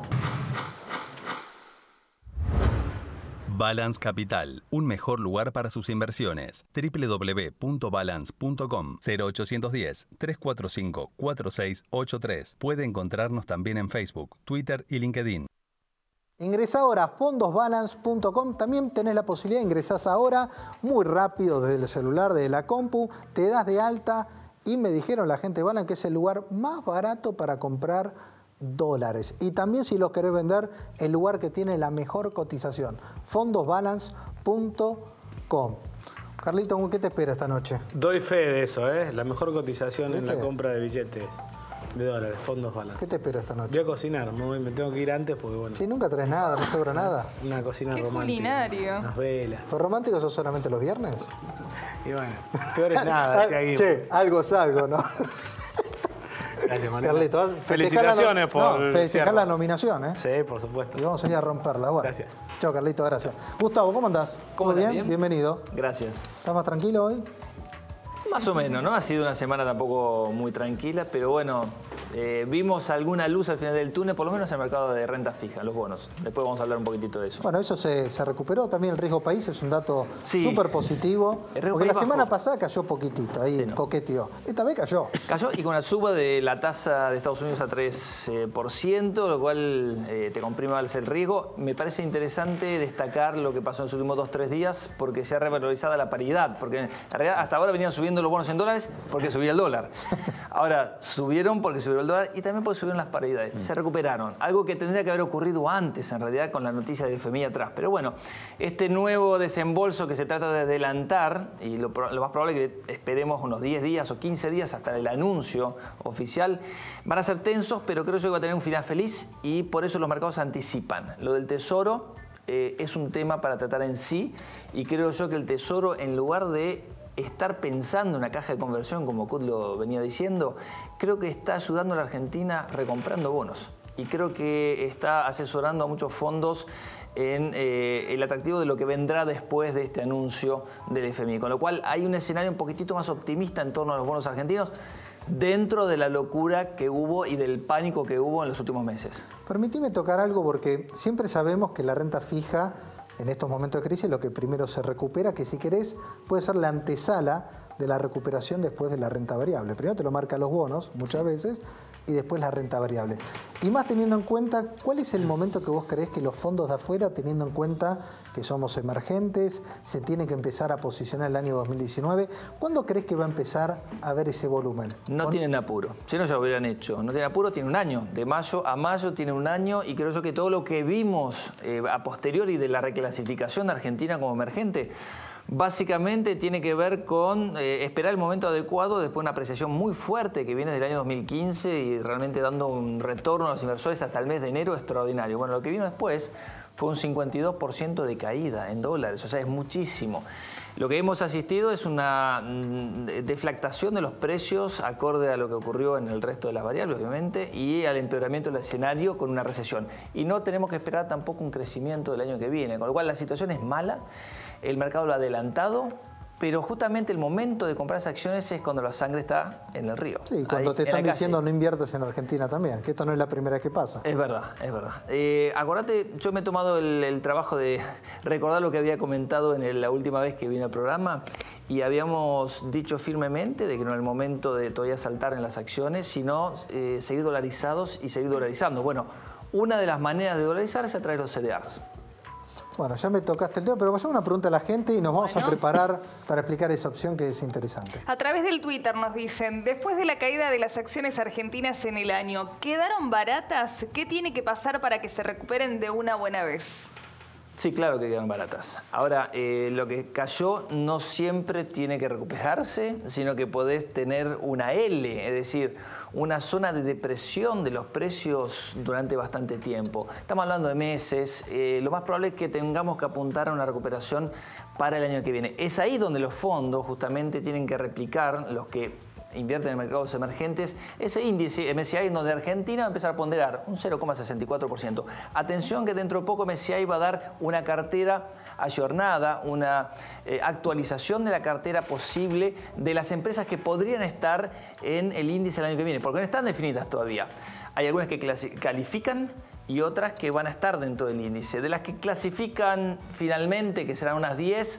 Balance Capital, un mejor lugar para sus inversiones. doble u doble u doble u punto balance punto com, cero ochocientos diez, trescientos cuarenta y cinco, cuarenta y seis ochenta y tres. Puede encontrarnos también en Facebook, Twitter y LinkedIn. Ingresá ahora a fondos balance punto com. También tenés la posibilidad, ingresás ahora, muy rápido desde el celular, desde la compu, te das de alta y me dijeron la gente de Balance que es el lugar más barato para comprar dólares. Y también si los querés vender, el lugar que tiene la mejor cotización, fondos balance punto com. Carlito, ¿qué te espera esta noche? Doy fe de eso, ¿eh? La mejor cotización en ¿Viste? la compra de billetes de dólares, fondos ¿Qué balance. te espera esta Voy noche? a cocinar, me, voy- me tengo que ir antes porque, bueno, Sí, nunca traes nada, no sobra nada. una cocina Qué romántica. culinario. Unas velas. ¿Los románticos son solamente los viernes? Y bueno, peor es nada, decía Guido. Che, algo es algo, ¿no? Gracias, Mariana. Carlito, ¿vas a festejar Felicitaciones la no- por no, el festejar cierre. la nominación, ¿eh? Sí, por supuesto. Y vamos a ir a romperla. Bueno. Gracias. Chao, Carlito, gracias. Gustavo, ¿cómo andás? ¿Cómo ¿Todo andás? bien? Bien. Bienvenido. Gracias. ¿Estás más tranquilo hoy? Más o menos, ¿no? Ha sido una semana tampoco muy tranquila, pero bueno, eh, vimos alguna luz al final del túnel, por lo menos en el mercado de renta fija, los bonos. Después vamos a hablar un poquitito de eso. Bueno, eso se, se recuperó. También el riesgo país es un dato Sí. súper positivo. El riesgo Porque la país semana bajó. pasada cayó poquitito, ahí Sí, ¿no? coqueteó. Esta vez cayó. Cayó y con la suba de la tasa de Estados Unidos a tres por ciento, lo cual eh, te comprime más el riesgo. Me parece interesante destacar lo que pasó en los últimos dos o tres días porque se ha revalorizado la paridad. Porque en realidad hasta ahora venían subiendo los bonos en dólares porque subía el dólar. Ahora subieron porque subió el dólar y también porque subieron las paridades. Se recuperaron. Algo que tendría que haber ocurrido antes, en realidad, con la noticia del F M I atrás. Pero bueno, este nuevo desembolso que se trata de adelantar, y lo, lo más probable es que esperemos unos diez días o quince días hasta el anuncio oficial, van a ser tensos, pero creo yo que va a tener un final feliz y por eso los mercados anticipan. Lo del Tesoro eh, es un tema para tratar en sí y creo yo que el Tesoro, en lugar de estar pensando en una caja de conversión, como Kut lo venía diciendo, creo que está ayudando a la Argentina recomprando bonos. Y creo que está asesorando a muchos fondos en eh, el atractivo de lo que vendrá después de este anuncio del F M I. Con lo cual hay un escenario un poquitito más optimista en torno a los bonos argentinos dentro de la locura que hubo y del pánico que hubo en los últimos meses. Permitime tocar algo porque siempre sabemos que la renta fija en estos momentos de crisis lo que primero se recupera, que si querés puede ser la antesala de la recuperación después de la renta variable. Primero te lo marcan los bonos, muchas veces, y después la renta variable. Y más teniendo en cuenta, ¿cuál es el momento que vos creés que los fondos de afuera, teniendo en cuenta que somos emergentes, se tienen que empezar a posicionar el año dos mil diecinueve? ¿Cuándo creés que va a empezar a ver ese volumen? No ¿Cuándo? tienen apuro, si no ya lo hubieran hecho. No tienen apuro, tiene un año. De mayo a mayo tiene un año y creo yo que todo lo que vimos eh, a posteriori de la reclasificación de Argentina como emergente, básicamente tiene que ver con eh, esperar el momento adecuado después de una apreciación muy fuerte que viene del año dos mil quince y realmente dando un retorno a los inversores hasta el mes de enero extraordinario. Bueno, lo que vino después fue un cincuenta y dos por ciento de caída en dólares, o sea, es muchísimo. Lo que hemos asistido es una deflactación de los precios acorde a lo que ocurrió en el resto de las variables, obviamente, y al empeoramiento del escenario con una recesión. Y no tenemos que esperar tampoco un crecimiento del año que viene, con lo cual la situación es mala, el mercado lo ha adelantado pero justamente el momento de comprar esas acciones es cuando la sangre está en el río. Sí, cuando ahí, te están en diciendo no inviertes en Argentina también, que esto no es la primera vez que pasa. Es verdad, es verdad. Eh, acordate, yo me he tomado el, el trabajo de recordar lo que había comentado en el, la última vez que vine al programa y habíamos dicho firmemente de que no es el momento de todavía saltar en las acciones, sino eh, seguir dolarizados y seguir dolarizando. Bueno, una de las maneras de dolarizar es a través de los C D Rs. Bueno, ya me tocaste el tema, pero vayamos una pregunta a la gente y nos vamos bueno. a preparar para explicar esa opción que es interesante. A través del Twitter nos dicen, después de la caída de las acciones argentinas en el año, ¿quedaron baratas? ¿Qué tiene que pasar para que se recuperen de una buena vez? Sí, claro que quedan baratas. Ahora, eh, lo que cayó no siempre tiene que recuperarse, sino que podés tener una L, es decir, una zona de depresión de los precios durante bastante tiempo. Estamos hablando de meses, eh, lo más probable es que tengamos que apuntar a una recuperación para el año que viene. Es ahí donde los fondos justamente tienen que replicar, los que invierten en mercados emergentes, ese índice M S C I donde Argentina va a empezar a ponderar un cero coma sesenta y cuatro por ciento. Atención que dentro de poco M S C I va a dar una cartera ayornada, una eh, actualización de la cartera posible de las empresas que podrían estar en el índice el año que viene, porque no están definidas todavía. Hay algunas que califican y otras que van a estar dentro del índice. De las que clasifican finalmente, que serán unas diez,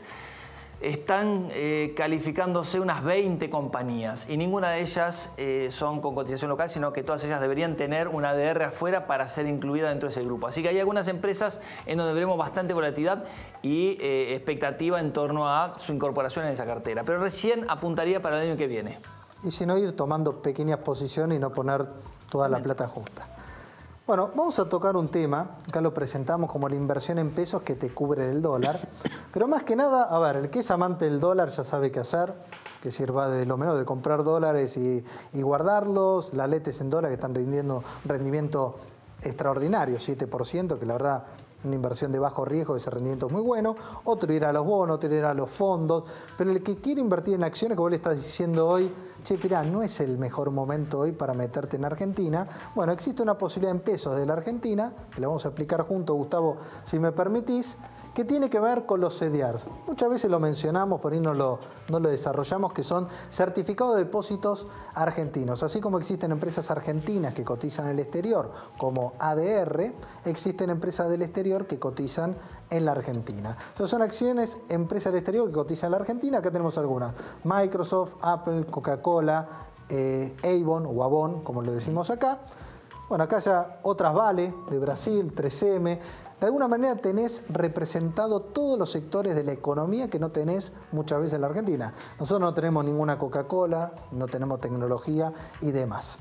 están eh, calificándose unas veinte compañías y ninguna de ellas eh, son con cotización local, sino que todas ellas deberían tener una A D R afuera para ser incluida dentro de ese grupo. Así que hay algunas empresas en donde veremos bastante volatilidad y eh, expectativa en torno a su incorporación en esa cartera. Pero recién apuntaría para el año que viene. Y si no, ir tomando pequeñas posiciones y no poner toda la plata justa. Bueno, vamos a tocar un tema, acá lo presentamos como la inversión en pesos que te cubre del dólar, pero más que nada, a ver, el que es amante del dólar ya sabe qué hacer, que sirva de lo menos de comprar dólares y, y guardarlos, las letes en dólares que están rindiendo rendimiento extraordinario, siete por ciento, que la verdad una inversión de bajo riesgo, ese rendimiento es muy bueno, otro ir a los bonos, otro ir a los fondos, pero el que quiere invertir en acciones, como le estás diciendo hoy, che, mirá, no es el mejor momento hoy para meterte en Argentina. Bueno, existe una posibilidad en pesos de la Argentina, que la vamos a explicar juntos, Gustavo, si me permitís, que tiene que ver con los C D Rs. Muchas veces lo mencionamos, por ahí no lo, no lo desarrollamos, que son certificados de depósitos argentinos. Así como existen empresas argentinas que cotizan en el exterior, como A D R, existen empresas del exterior que cotizan en la Argentina. Entonces son acciones, empresas del exterior que cotizan en la Argentina. Acá tenemos algunas. Microsoft, Apple, Coca-Cola, eh, Avon o Avon, como lo decimos acá. Bueno, acá ya otras Vale, de Brasil, tres eme. De alguna manera tenés representado todos los sectores de la economía que no tenés muchas veces en la Argentina. Nosotros no tenemos ninguna Coca-Cola, no tenemos tecnología y demás.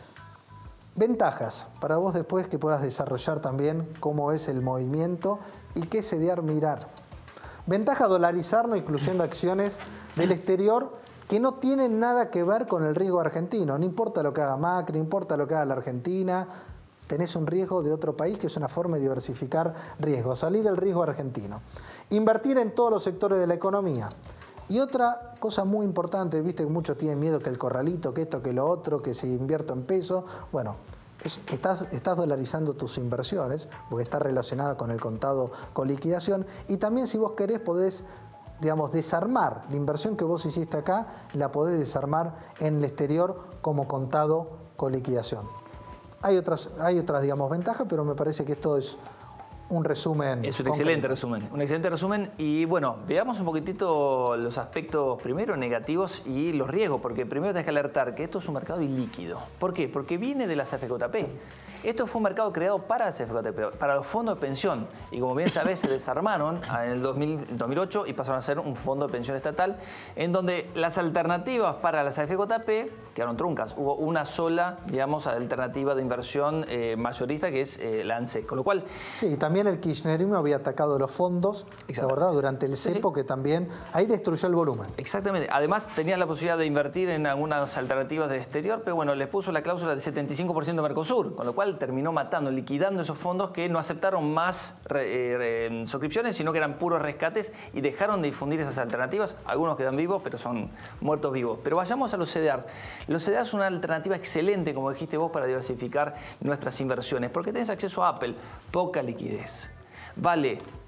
Ventajas, para vos después que puedas desarrollar también cómo es el movimiento y qué C D R mirar. Ventaja dolarizarlo, incluyendo acciones del exterior que no tienen nada que ver con el riesgo argentino. No importa lo que haga Macri, no importa lo que haga la Argentina, tenés un riesgo de otro país, que es una forma de diversificar riesgos, salir del riesgo argentino. Invertir en todos los sectores de la economía. Y otra cosa muy importante, viste que muchos tienen miedo que el corralito, que esto, que lo otro, que si invierto en pesos. Bueno, es, estás, estás dolarizando tus inversiones, porque está relacionada con el contado con liquidación. Y también si vos querés podés, digamos, desarmar la inversión que vos hiciste acá, la podés desarmar en el exterior como contado con liquidación. Hay otras, hay otras, digamos, ventajas, pero me parece que esto es un resumen. Es un concreto. excelente resumen, un excelente resumen. Y bueno, veamos un poquitito los aspectos primero negativos y los riesgos, porque primero tenés que alertar que esto es un mercado ilíquido. ¿Por qué? Porque viene de la C F J P. Esto fue un mercado creado para la C F J P, para los fondos de pensión. Y como bien sabés, se desarmaron en el dos mil, dos mil ocho y pasaron a ser un fondo de pensión estatal, en donde las alternativas para la C F J P quedaron truncas. Hubo una sola, digamos, alternativa de inversión eh, mayorista, que es eh, la ANSES. Con lo cual... Sí, y también el kirchnerismo había atacado los fondos, la verdad, durante el cepo, sí, sí, que también ahí destruyó el volumen. Exactamente. Además, tenían la posibilidad de invertir en algunas alternativas del exterior, pero bueno, les puso la cláusula de setenta y cinco por ciento de Mercosur, con lo cual terminó matando, liquidando esos fondos que no aceptaron más re, re, suscripciones, sino que eran puros rescates y dejaron de difundir esas alternativas. Algunos quedan vivos, pero son muertos vivos. Pero vayamos a los C D Rs. Los C D Rs son una alternativa excelente, como dijiste vos, para diversificar nuestras inversiones, porque tenés acceso a Apple, poca liquidez. Vale,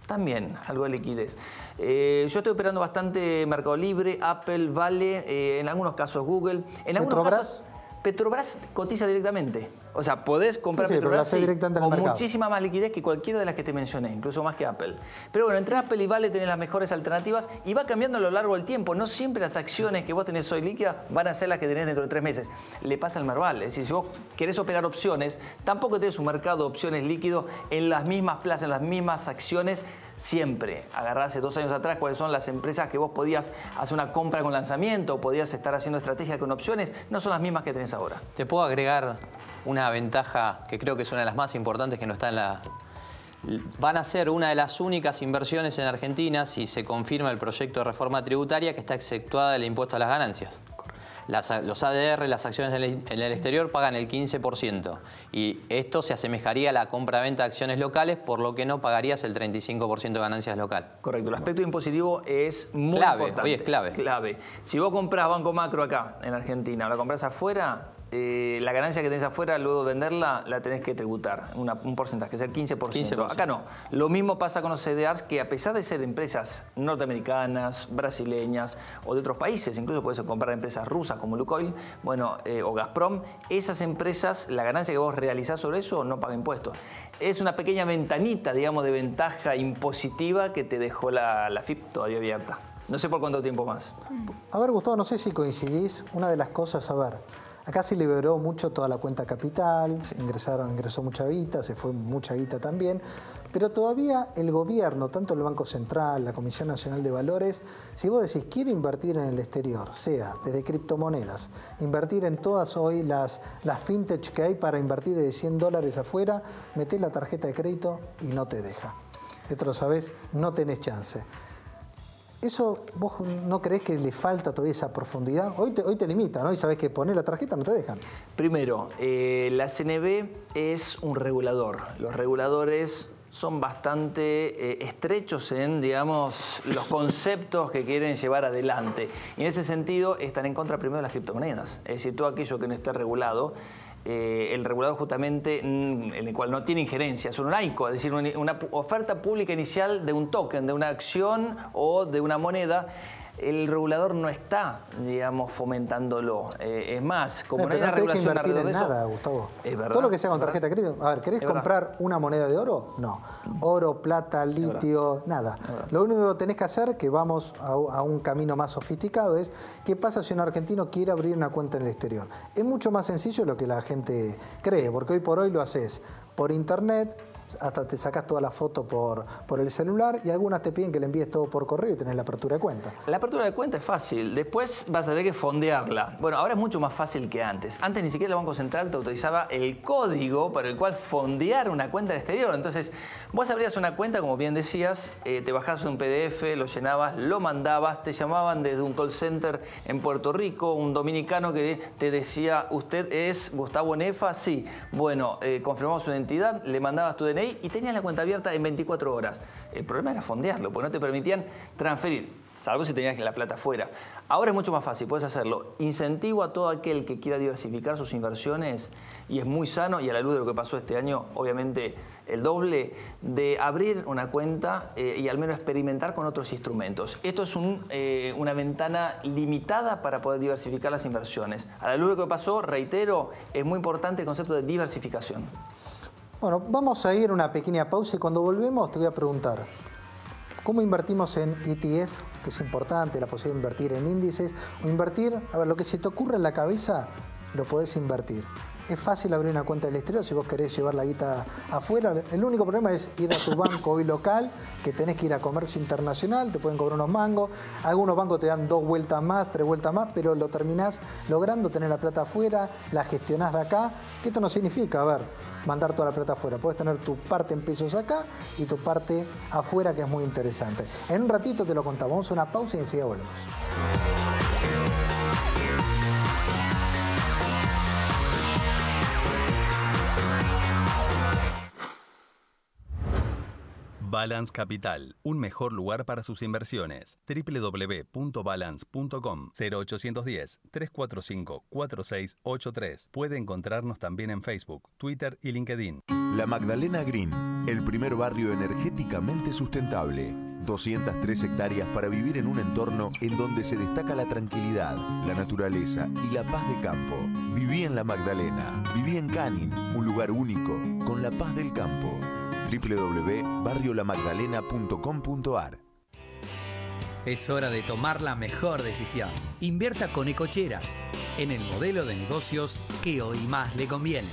También, algo de liquidez. Eh, yo estoy operando bastante Mercado Libre, Apple, Vale, eh, en algunos casos Google. En algunos ¿Petrobras? casos, Petrobras cotiza directamente. O sea, podés comprar Sí, sí, pero la Petrobras hace sí, directamente en el con mercado. muchísima más liquidez que cualquiera de las que te mencioné, incluso más que Apple. Pero bueno, entre Apple y Vale tenés las mejores alternativas y va cambiando a lo largo del tiempo. No siempre las acciones que vos tenés hoy líquidas van a ser las que tenés dentro de tres meses. Le pasa al Merval. Es decir, si vos querés operar opciones, tampoco tenés un mercado de opciones líquido en las mismas plazas, en las mismas acciones. Siempre agarrá hace dos años atrás cuáles son las empresas que vos podías hacer una compra con lanzamiento, podías estar haciendo estrategia con opciones, no son las mismas que tenés ahora. Te puedo agregar una ventaja que creo que es una de las más importantes que no está en la... Van a ser una de las únicas inversiones en Argentina, si se confirma el proyecto de reforma tributaria, que está exceptuada del impuesto a las ganancias. Las, los A D R, las acciones en el, en el exterior, pagan el quince por ciento. Y esto se asemejaría a la compra-venta de acciones locales, por lo que no pagarías el treinta y cinco por ciento de ganancias local. Correcto. El aspecto impositivo es muy clave, importante. Hoy es clave. Clave. Si vos comprás Banco Macro acá, en Argentina, o la comprás afuera, eh, la ganancia que tenés afuera, luego de venderla, la tenés que tributar. Una, un porcentaje, que es el quince por ciento. quince por ciento. Acá no. Lo mismo pasa con los C D Rs, que a pesar de ser empresas norteamericanas, brasileñas o de otros países, incluso puedes comprar empresas rusas como Lukoil, bueno, eh, o Gazprom, esas empresas, la ganancia que vos realizás sobre eso no paga impuestos. Es una pequeña ventanita, digamos, de ventaja impositiva que te dejó la, la F I P todavía abierta. No sé por cuánto tiempo más. A ver, Gustavo, no sé si coincidís. Una de las cosas, a ver, acá se liberó mucho toda la cuenta capital, sí. ingresaron, ingresó mucha guita, se fue mucha guita también, pero todavía el gobierno, tanto el Banco Central, la Comisión Nacional de Valores, si vos decís quiero invertir en el exterior, sea desde criptomonedas, invertir en todas hoy las, las fintech que hay para invertir de cien dólares afuera, metés la tarjeta de crédito y no te deja. Esto lo sabés, no tenés chance. ¿Eso vos no creés que le falta todavía esa profundidad? Hoy te, hoy te limita, ¿no? Y sabés que poner la tarjeta no te dejan. Primero, eh, la C N B es un regulador. Los reguladores son bastante eh, estrechos en, digamos, los conceptos que quieren llevar adelante. Y en ese sentido están en contra primero de las criptomonedas. Es decir, todo aquello que no esté regulado, Eh, el regulador justamente mm, en el cual no tiene injerencia, es un laico, es decir, una, una oferta pública inicial de un token, de una acción o de una moneda. El regulador no está, digamos, fomentándolo. Eh, es más, como eh, no hay no una regulación invertir alrededor en de eso, nada, Gustavo. Es verdad. Todo lo que sea con ¿verdad? tarjeta de crédito. A ver, ¿querés Es comprar verdad. una moneda de oro? No. Oro, plata, litio, nada. Lo único que tenés que hacer, que vamos a, a un camino más sofisticado, es qué pasa si un argentino quiere abrir una cuenta en el exterior. Es mucho más sencillo de lo que la gente cree, porque hoy por hoy lo haces por internet, hasta te sacás toda la foto por, por el celular y algunas te piden que le envíes todo por correo y tenés la apertura de cuenta. La apertura de cuenta es fácil, después vas a tener que fondearla. Bueno, ahora es mucho más fácil que antes. Antes ni siquiera el Banco Central te autorizaba el código para el cual fondear una cuenta en el exterior. Entonces, vos abrías una cuenta, como bien decías, eh, te bajabas un P D F, lo llenabas, lo mandabas, te llamaban desde un call center en Puerto Rico, un dominicano que te decía, ¿usted es Gustavo Nefa? Sí. Bueno, eh, confirmamos su identidad, le mandabas tu D N I y tenías la cuenta abierta en veinticuatro horas. El problema era fondearlo, porque no te permitían transferir, salvo si tenías la plata afuera. Ahora es mucho más fácil, puedes hacerlo. Incentivo a todo aquel que quiera diversificar sus inversiones, y es muy sano, y a la luz de lo que pasó este año, obviamente el doble, de abrir una cuenta eh, y al menos experimentar con otros instrumentos. Esto es un, eh, una ventana limitada para poder diversificar las inversiones. A la luz de lo que pasó, reitero, es muy importante el concepto de diversificación. Bueno, vamos a ir a una pequeña pausa y cuando volvemos te voy a preguntar, ¿cómo invertimos en E T F? Que es importante, la posibilidad de invertir en índices, o invertir, a ver, lo que se te ocurra en la cabeza, lo podés invertir. Es fácil abrir una cuenta del exterior si vos querés llevar la guita afuera. El único problema es ir a tu banco hoy local, que tenés que ir a comercio internacional, te pueden cobrar unos mangos. Algunos bancos te dan dos vueltas más, tres vueltas más, pero lo terminás logrando tener la plata afuera, la gestionás de acá. Que esto no significa, a ver, mandar toda la plata afuera. Podés tener tu parte en pesos acá y tu parte afuera, que es muy interesante. En un ratito te lo contamos. Vamos a una pausa y enseguida volvemos. Balance Capital, un mejor lugar para sus inversiones. doble u doble u doble u punto balance punto com cero ochocientos diez, trescientos cuarenta y cinco, cuarenta y seis ochenta y tres. Puede encontrarnos también en Facebook, Twitter y LinkedIn. La Magdalena Green, el primer barrio energéticamente sustentable. doscientas tres hectáreas para vivir en un entorno en donde se destaca la tranquilidad, la naturaleza y la paz de campo. Viví en La Magdalena, viví en Canning, un lugar único, con la paz del campo. doble u doble u doble u punto barrio la magdalena punto com punto a r. Es hora de tomar la mejor decisión. Invierta con Ecocheras, en el modelo de negocios que hoy más le conviene.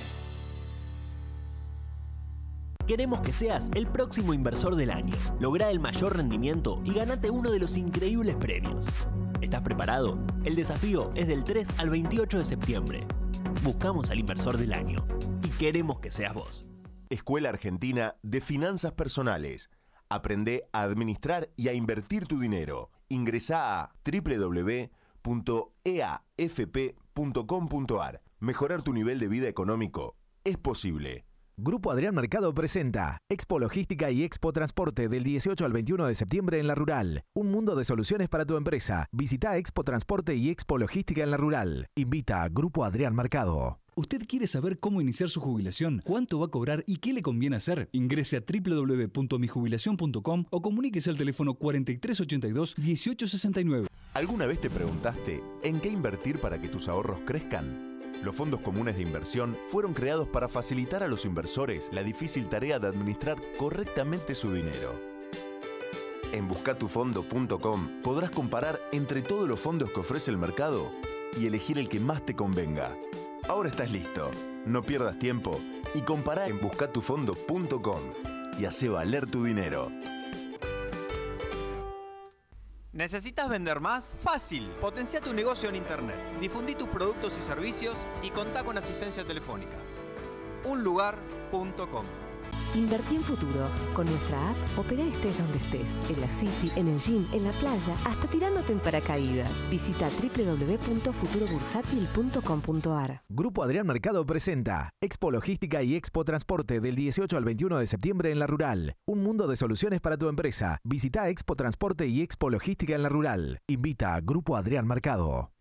Queremos que seas el próximo inversor del año. Lográ el mayor rendimiento y ganate uno de los increíbles premios. ¿Estás preparado? El desafío es del tres al veintiocho de septiembre. Buscamos al inversor del año y queremos que seas vos. Escuela Argentina de Finanzas Personales. Aprende a administrar y a invertir tu dinero. Ingresá a doble u doble u doble u punto e a f p punto com punto a r. Mejorar tu nivel de vida económico es posible. Grupo Adrián Mercado presenta Expo Logística y Expo Transporte del dieciocho al veintiuno de septiembre en La Rural. Un mundo de soluciones para tu empresa. Visita Expo Transporte y Expo Logística en La Rural. Invita a Grupo Adrián Mercado. ¿Usted quiere saber cómo iniciar su jubilación? ¿Cuánto va a cobrar y qué le conviene hacer? Ingrese a doble u doble u doble u punto mi jubilación punto com o comuníquese al teléfono cuarenta y tres ochenta y dos dieciocho sesenta y nueve. ¿Alguna vez te preguntaste en qué invertir para que tus ahorros crezcan? Los fondos comunes de inversión fueron creados para facilitar a los inversores la difícil tarea de administrar correctamente su dinero. En busca tu fondo punto com podrás comparar entre todos los fondos que ofrece el mercado y elegir el que más te convenga. Ahora estás listo. No pierdas tiempo y compará en busca tu fondo punto com y hace valer tu dinero. ¿Necesitas vender más? Fácil. Potencia tu negocio en Internet. Difundí tus productos y servicios y contá con asistencia telefónica. un lugar punto com. Invertí en futuro. Con nuestra app, opera estés donde estés. En la city, en el gym, en la playa, hasta tirándote en paracaídas. Visita doble u doble u doble u punto futuro bursátil punto com punto a r. Grupo Adrián Mercado presenta Expo Logística y Expo Transporte del dieciocho al veintiuno de septiembre en La Rural. Un mundo de soluciones para tu empresa. Visita Expo Transporte y Expo Logística en La Rural. Invita a Grupo Adrián Mercado.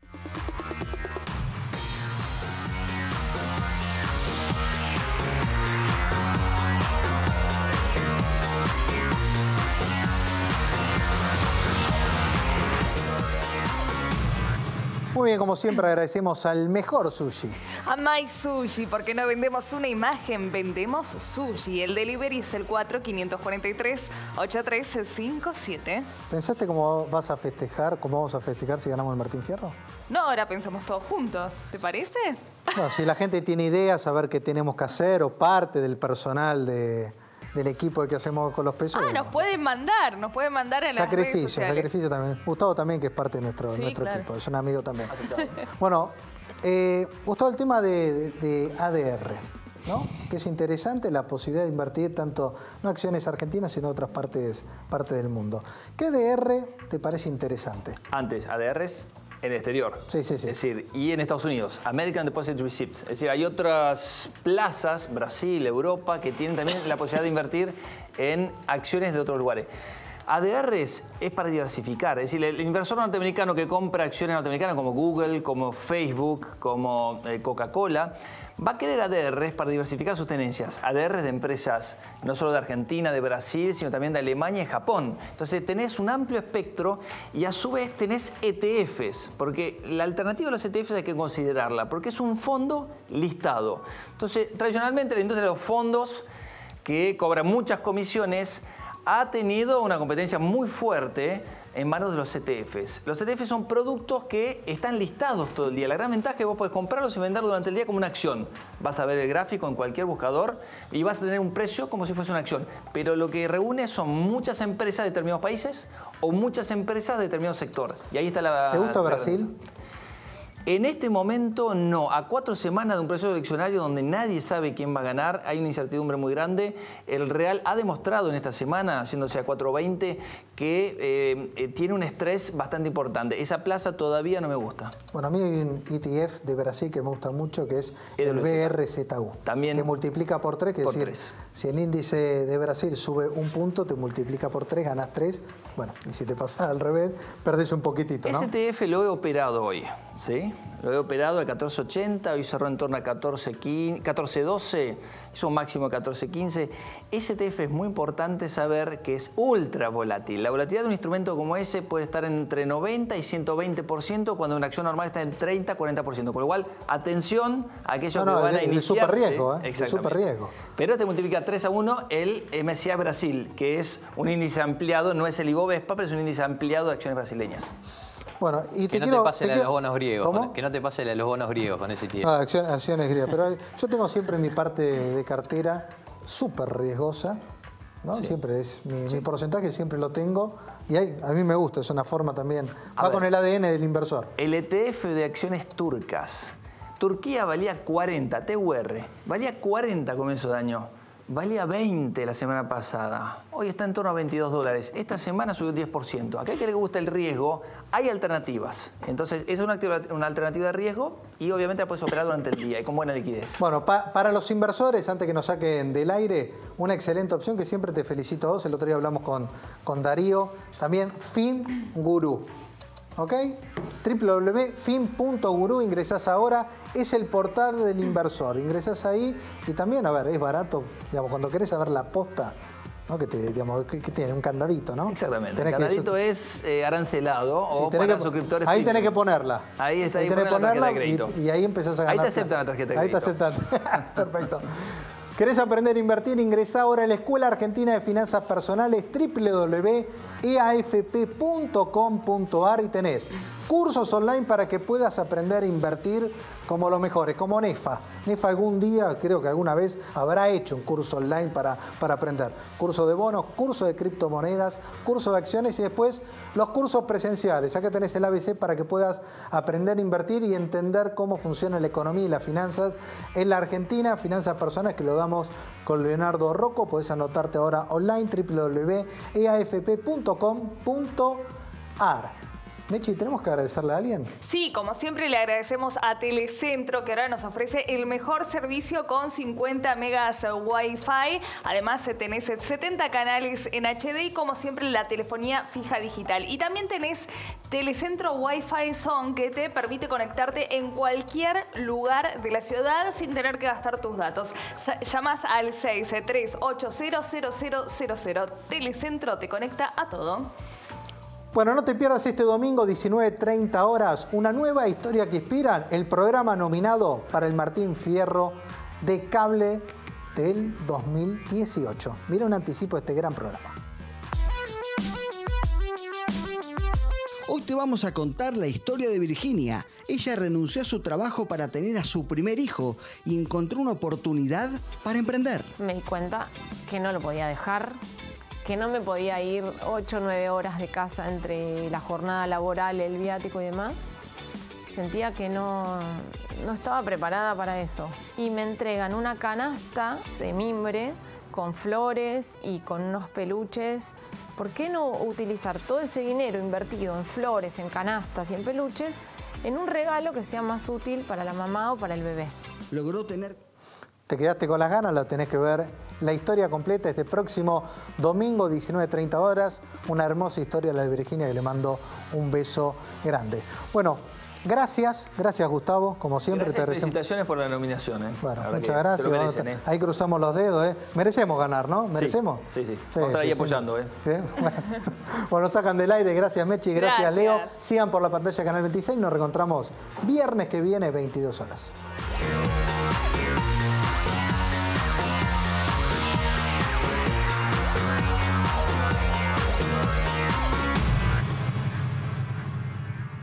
Muy bien, como siempre agradecemos al mejor sushi. A My Sushi, porque no vendemos una imagen, vendemos sushi. El delivery es el cuatro cinco cuatro tres ocho tres cinco siete. ¿Pensaste cómo vas a festejar, cómo vamos a festejar si ganamos el Martín Fierro? No, ahora pensamos todos juntos. ¿Te parece? No, si la gente tiene ideas, saber qué tenemos que hacer o parte del personal de... del equipo que hacemos con los pesos. Ah, nos pueden mandar, nos pueden mandar en las redes Sacrificio, sociales. sacrificio también. Gustavo también, que es parte de nuestro, Sí, nuestro claro. equipo, es un amigo también. Bueno, eh, Gustavo, el tema de, de, de A D R, ¿no? Que es interesante la posibilidad de invertir tanto, no acciones argentinas, sino otras partes, partes del mundo. ¿Qué A D R te parece interesante? Antes, A D Rs en el exterior. Sí, sí, sí. Es decir, y en Estados Unidos, American Deposit Receipts. Es decir, hay otras plazas, Brasil, Europa, que tienen también la posibilidad de invertir en acciones de otros lugares. A D Rs es para diversificar, es decir, el inversor norteamericano que compra acciones norteamericanas como Google, como Facebook, como eh, Coca-Cola, va a querer A D Rs para diversificar sus tenencias. A D Rs de empresas no solo de Argentina, de Brasil, sino también de Alemania y Japón. Entonces tenés un amplio espectro y a su vez tenés E T Fs, porque la alternativa a los E T Fs hay que considerarla, porque es un fondo listado. Entonces, tradicionalmente la industria de los fondos, que cobra muchas comisiones, ha tenido una competencia muy fuerte en manos de los E T Fs. Los E T Fs son productos que están listados todo el día. La gran ventaja es que vos podés comprarlos y venderlos durante el día como una acción. Vas a ver el gráfico en cualquier buscador y vas a tener un precio como si fuese una acción. Pero lo que reúne son muchas empresas de determinados países o muchas empresas de determinado sector. Y ahí está la... ¿Te gusta la Brasil? En este momento no. A cuatro semanas de un proceso eleccionario donde nadie sabe quién va a ganar, hay una incertidumbre muy grande. El Real ha demostrado en esta semana, haciéndose a cuatro veinte, que eh, eh, tiene un estrés bastante importante. Esa plaza todavía no me gusta. Bueno, a mí hay un E T F de Brasil que me gusta mucho, que es el B R Z U. También que multiplica por tres, que es por decir, tres. si el índice de Brasil sube un punto, te multiplica por tres, ganas tres. Bueno, y si te pasa al revés, perdés un poquitito, ¿no? Ese E T F lo he operado hoy, ¿sí? hoy. Lo he operado a catorce ochenta, hoy cerró en torno a catorce doce, hizo un máximo de catorce quince. Ese T F es muy importante saber que es ultra volátil. La volatilidad de un instrumento como ese puede estar entre noventa y ciento veinte por ciento cuando una acción normal está en treinta a cuarenta por ciento. Con lo cual, atención a aquellos no, no, que van a de, iniciarse. De super riesgo, ¿eh? Exactamente. De super riesgo. Pero te multiplica tres a uno el M S C I Brasil, que es un índice ampliado, no es el Ibovespa, pero es un índice ampliado de acciones brasileñas. Bueno, y te que no quiero, te pase te la de quiero... los bonos griegos. ¿Cómo? Que no te pase la de los bonos griegos con ese tiempo. Ah, acciones, acciones griegas. Pero yo tengo siempre mi parte de cartera súper riesgosa, ¿no? Sí. Siempre es mi, sí. mi porcentaje, siempre lo tengo. Y hay, a mí me gusta, es una forma también. Va a con el A D N del inversor. El E T F de acciones turcas. Turquía valía cuarenta, T U R, valía cuarenta a comienzo de año. Valía veinte la semana pasada. Hoy está en torno a veintidós dólares. Esta semana subió un diez por ciento. A aquel que le gusta el riesgo, hay alternativas. Entonces, es una, una alternativa de riesgo y obviamente la puedes operar durante el día y con buena liquidez. Bueno, pa para los inversores, antes que nos saquen del aire, una excelente opción que siempre te felicito a vos. El otro día hablamos con, con Darío. También FinGuru. ¿Ok? w w w punto fin punto guru, ingresás ahora, es el portal del inversor, ingresás ahí y también, a ver, es barato, digamos, cuando querés saber la posta, ¿no? Que, te, digamos, que, que tiene un candadito, ¿no? Exactamente, el candadito que... es eh, arancelado o para que, suscriptores. Ahí tenés que ponerla. Ahí está, ahí ahí tenés que ponerla y, y ahí empezás a ganar. Ahí te aceptan la tarjeta de crédito. Ahí te aceptan. Perfecto. ¿Querés aprender a invertir? Ingresá ahora a la Escuela Argentina de Finanzas Personales, w w w punto e a f p punto com punto a r, y tenés cursos online para que puedas aprender a invertir como los mejores, como Nefa. Nefa algún día, creo que alguna vez, habrá hecho un curso online para, para aprender. Curso de bonos, curso de criptomonedas, curso de acciones y después los cursos presenciales. Acá tenés el A B C para que puedas aprender a invertir y entender cómo funciona la economía y las finanzas en la Argentina. Finanzas personales, que lo damos con Leonardo Rocco. Podés anotarte ahora online, w w w punto e a f p punto com punto a r. Mechi, ¿tenemos que agradecerle a alguien? Sí, como siempre le agradecemos a Telecentro, que ahora nos ofrece el mejor servicio con cincuenta megas Wi-Fi. Además tenés setenta canales en H D y como siempre la telefonía fija digital. Y también tenés Telecentro Wi-Fi Zone, que te permite conectarte en cualquier lugar de la ciudad sin tener que gastar tus datos. Llamas al seis tres ocho cero cero cero cero cero. Telecentro te conecta a todo. Bueno, no te pierdas este domingo, diecinueve treinta horas, una nueva historia que inspira, el programa nominado para el Martín Fierro de Cable del dos mil dieciocho. Mira un anticipo de este gran programa. Hoy te vamos a contar la historia de Virginia. Ella renunció a su trabajo para tener a su primer hijo y encontró una oportunidad para emprender. Me di cuenta que no lo podía dejar, que no me podía ir ocho o nueve horas de casa entre la jornada laboral, el viático y demás. Sentía que no, no estaba preparada para eso. Y me entregan una canasta de mimbre con flores y con unos peluches. ¿Por qué no utilizar todo ese dinero invertido en flores, en canastas y en peluches en un regalo que sea más útil para la mamá o para el bebé? Logró tener... ¿Te quedaste con las ganas? Lo tenés que ver. La historia completa este próximo domingo, diecinueve treinta horas. Una hermosa historia, la de Virginia, que le mando un beso grande. Bueno, gracias. Gracias, Gustavo. Como siempre, gracias, te felicitaciones por la nominación. ¿eh? Bueno, muchas gracias. Merecen, ¿eh? Ahí cruzamos los dedos. ¿eh? Merecemos ganar, ¿no? ¿Merecemos? Sí, sí. sí. Vamos a estar ahí sí, apoyando. Sí. ¿eh? ¿Sí? Bueno. Bueno, nos sacan del aire. Gracias, Mechi. Gracias, gracias, Leo. Sigan por la pantalla Canal veintiséis. Nos reencontramos viernes que viene, veintidós horas.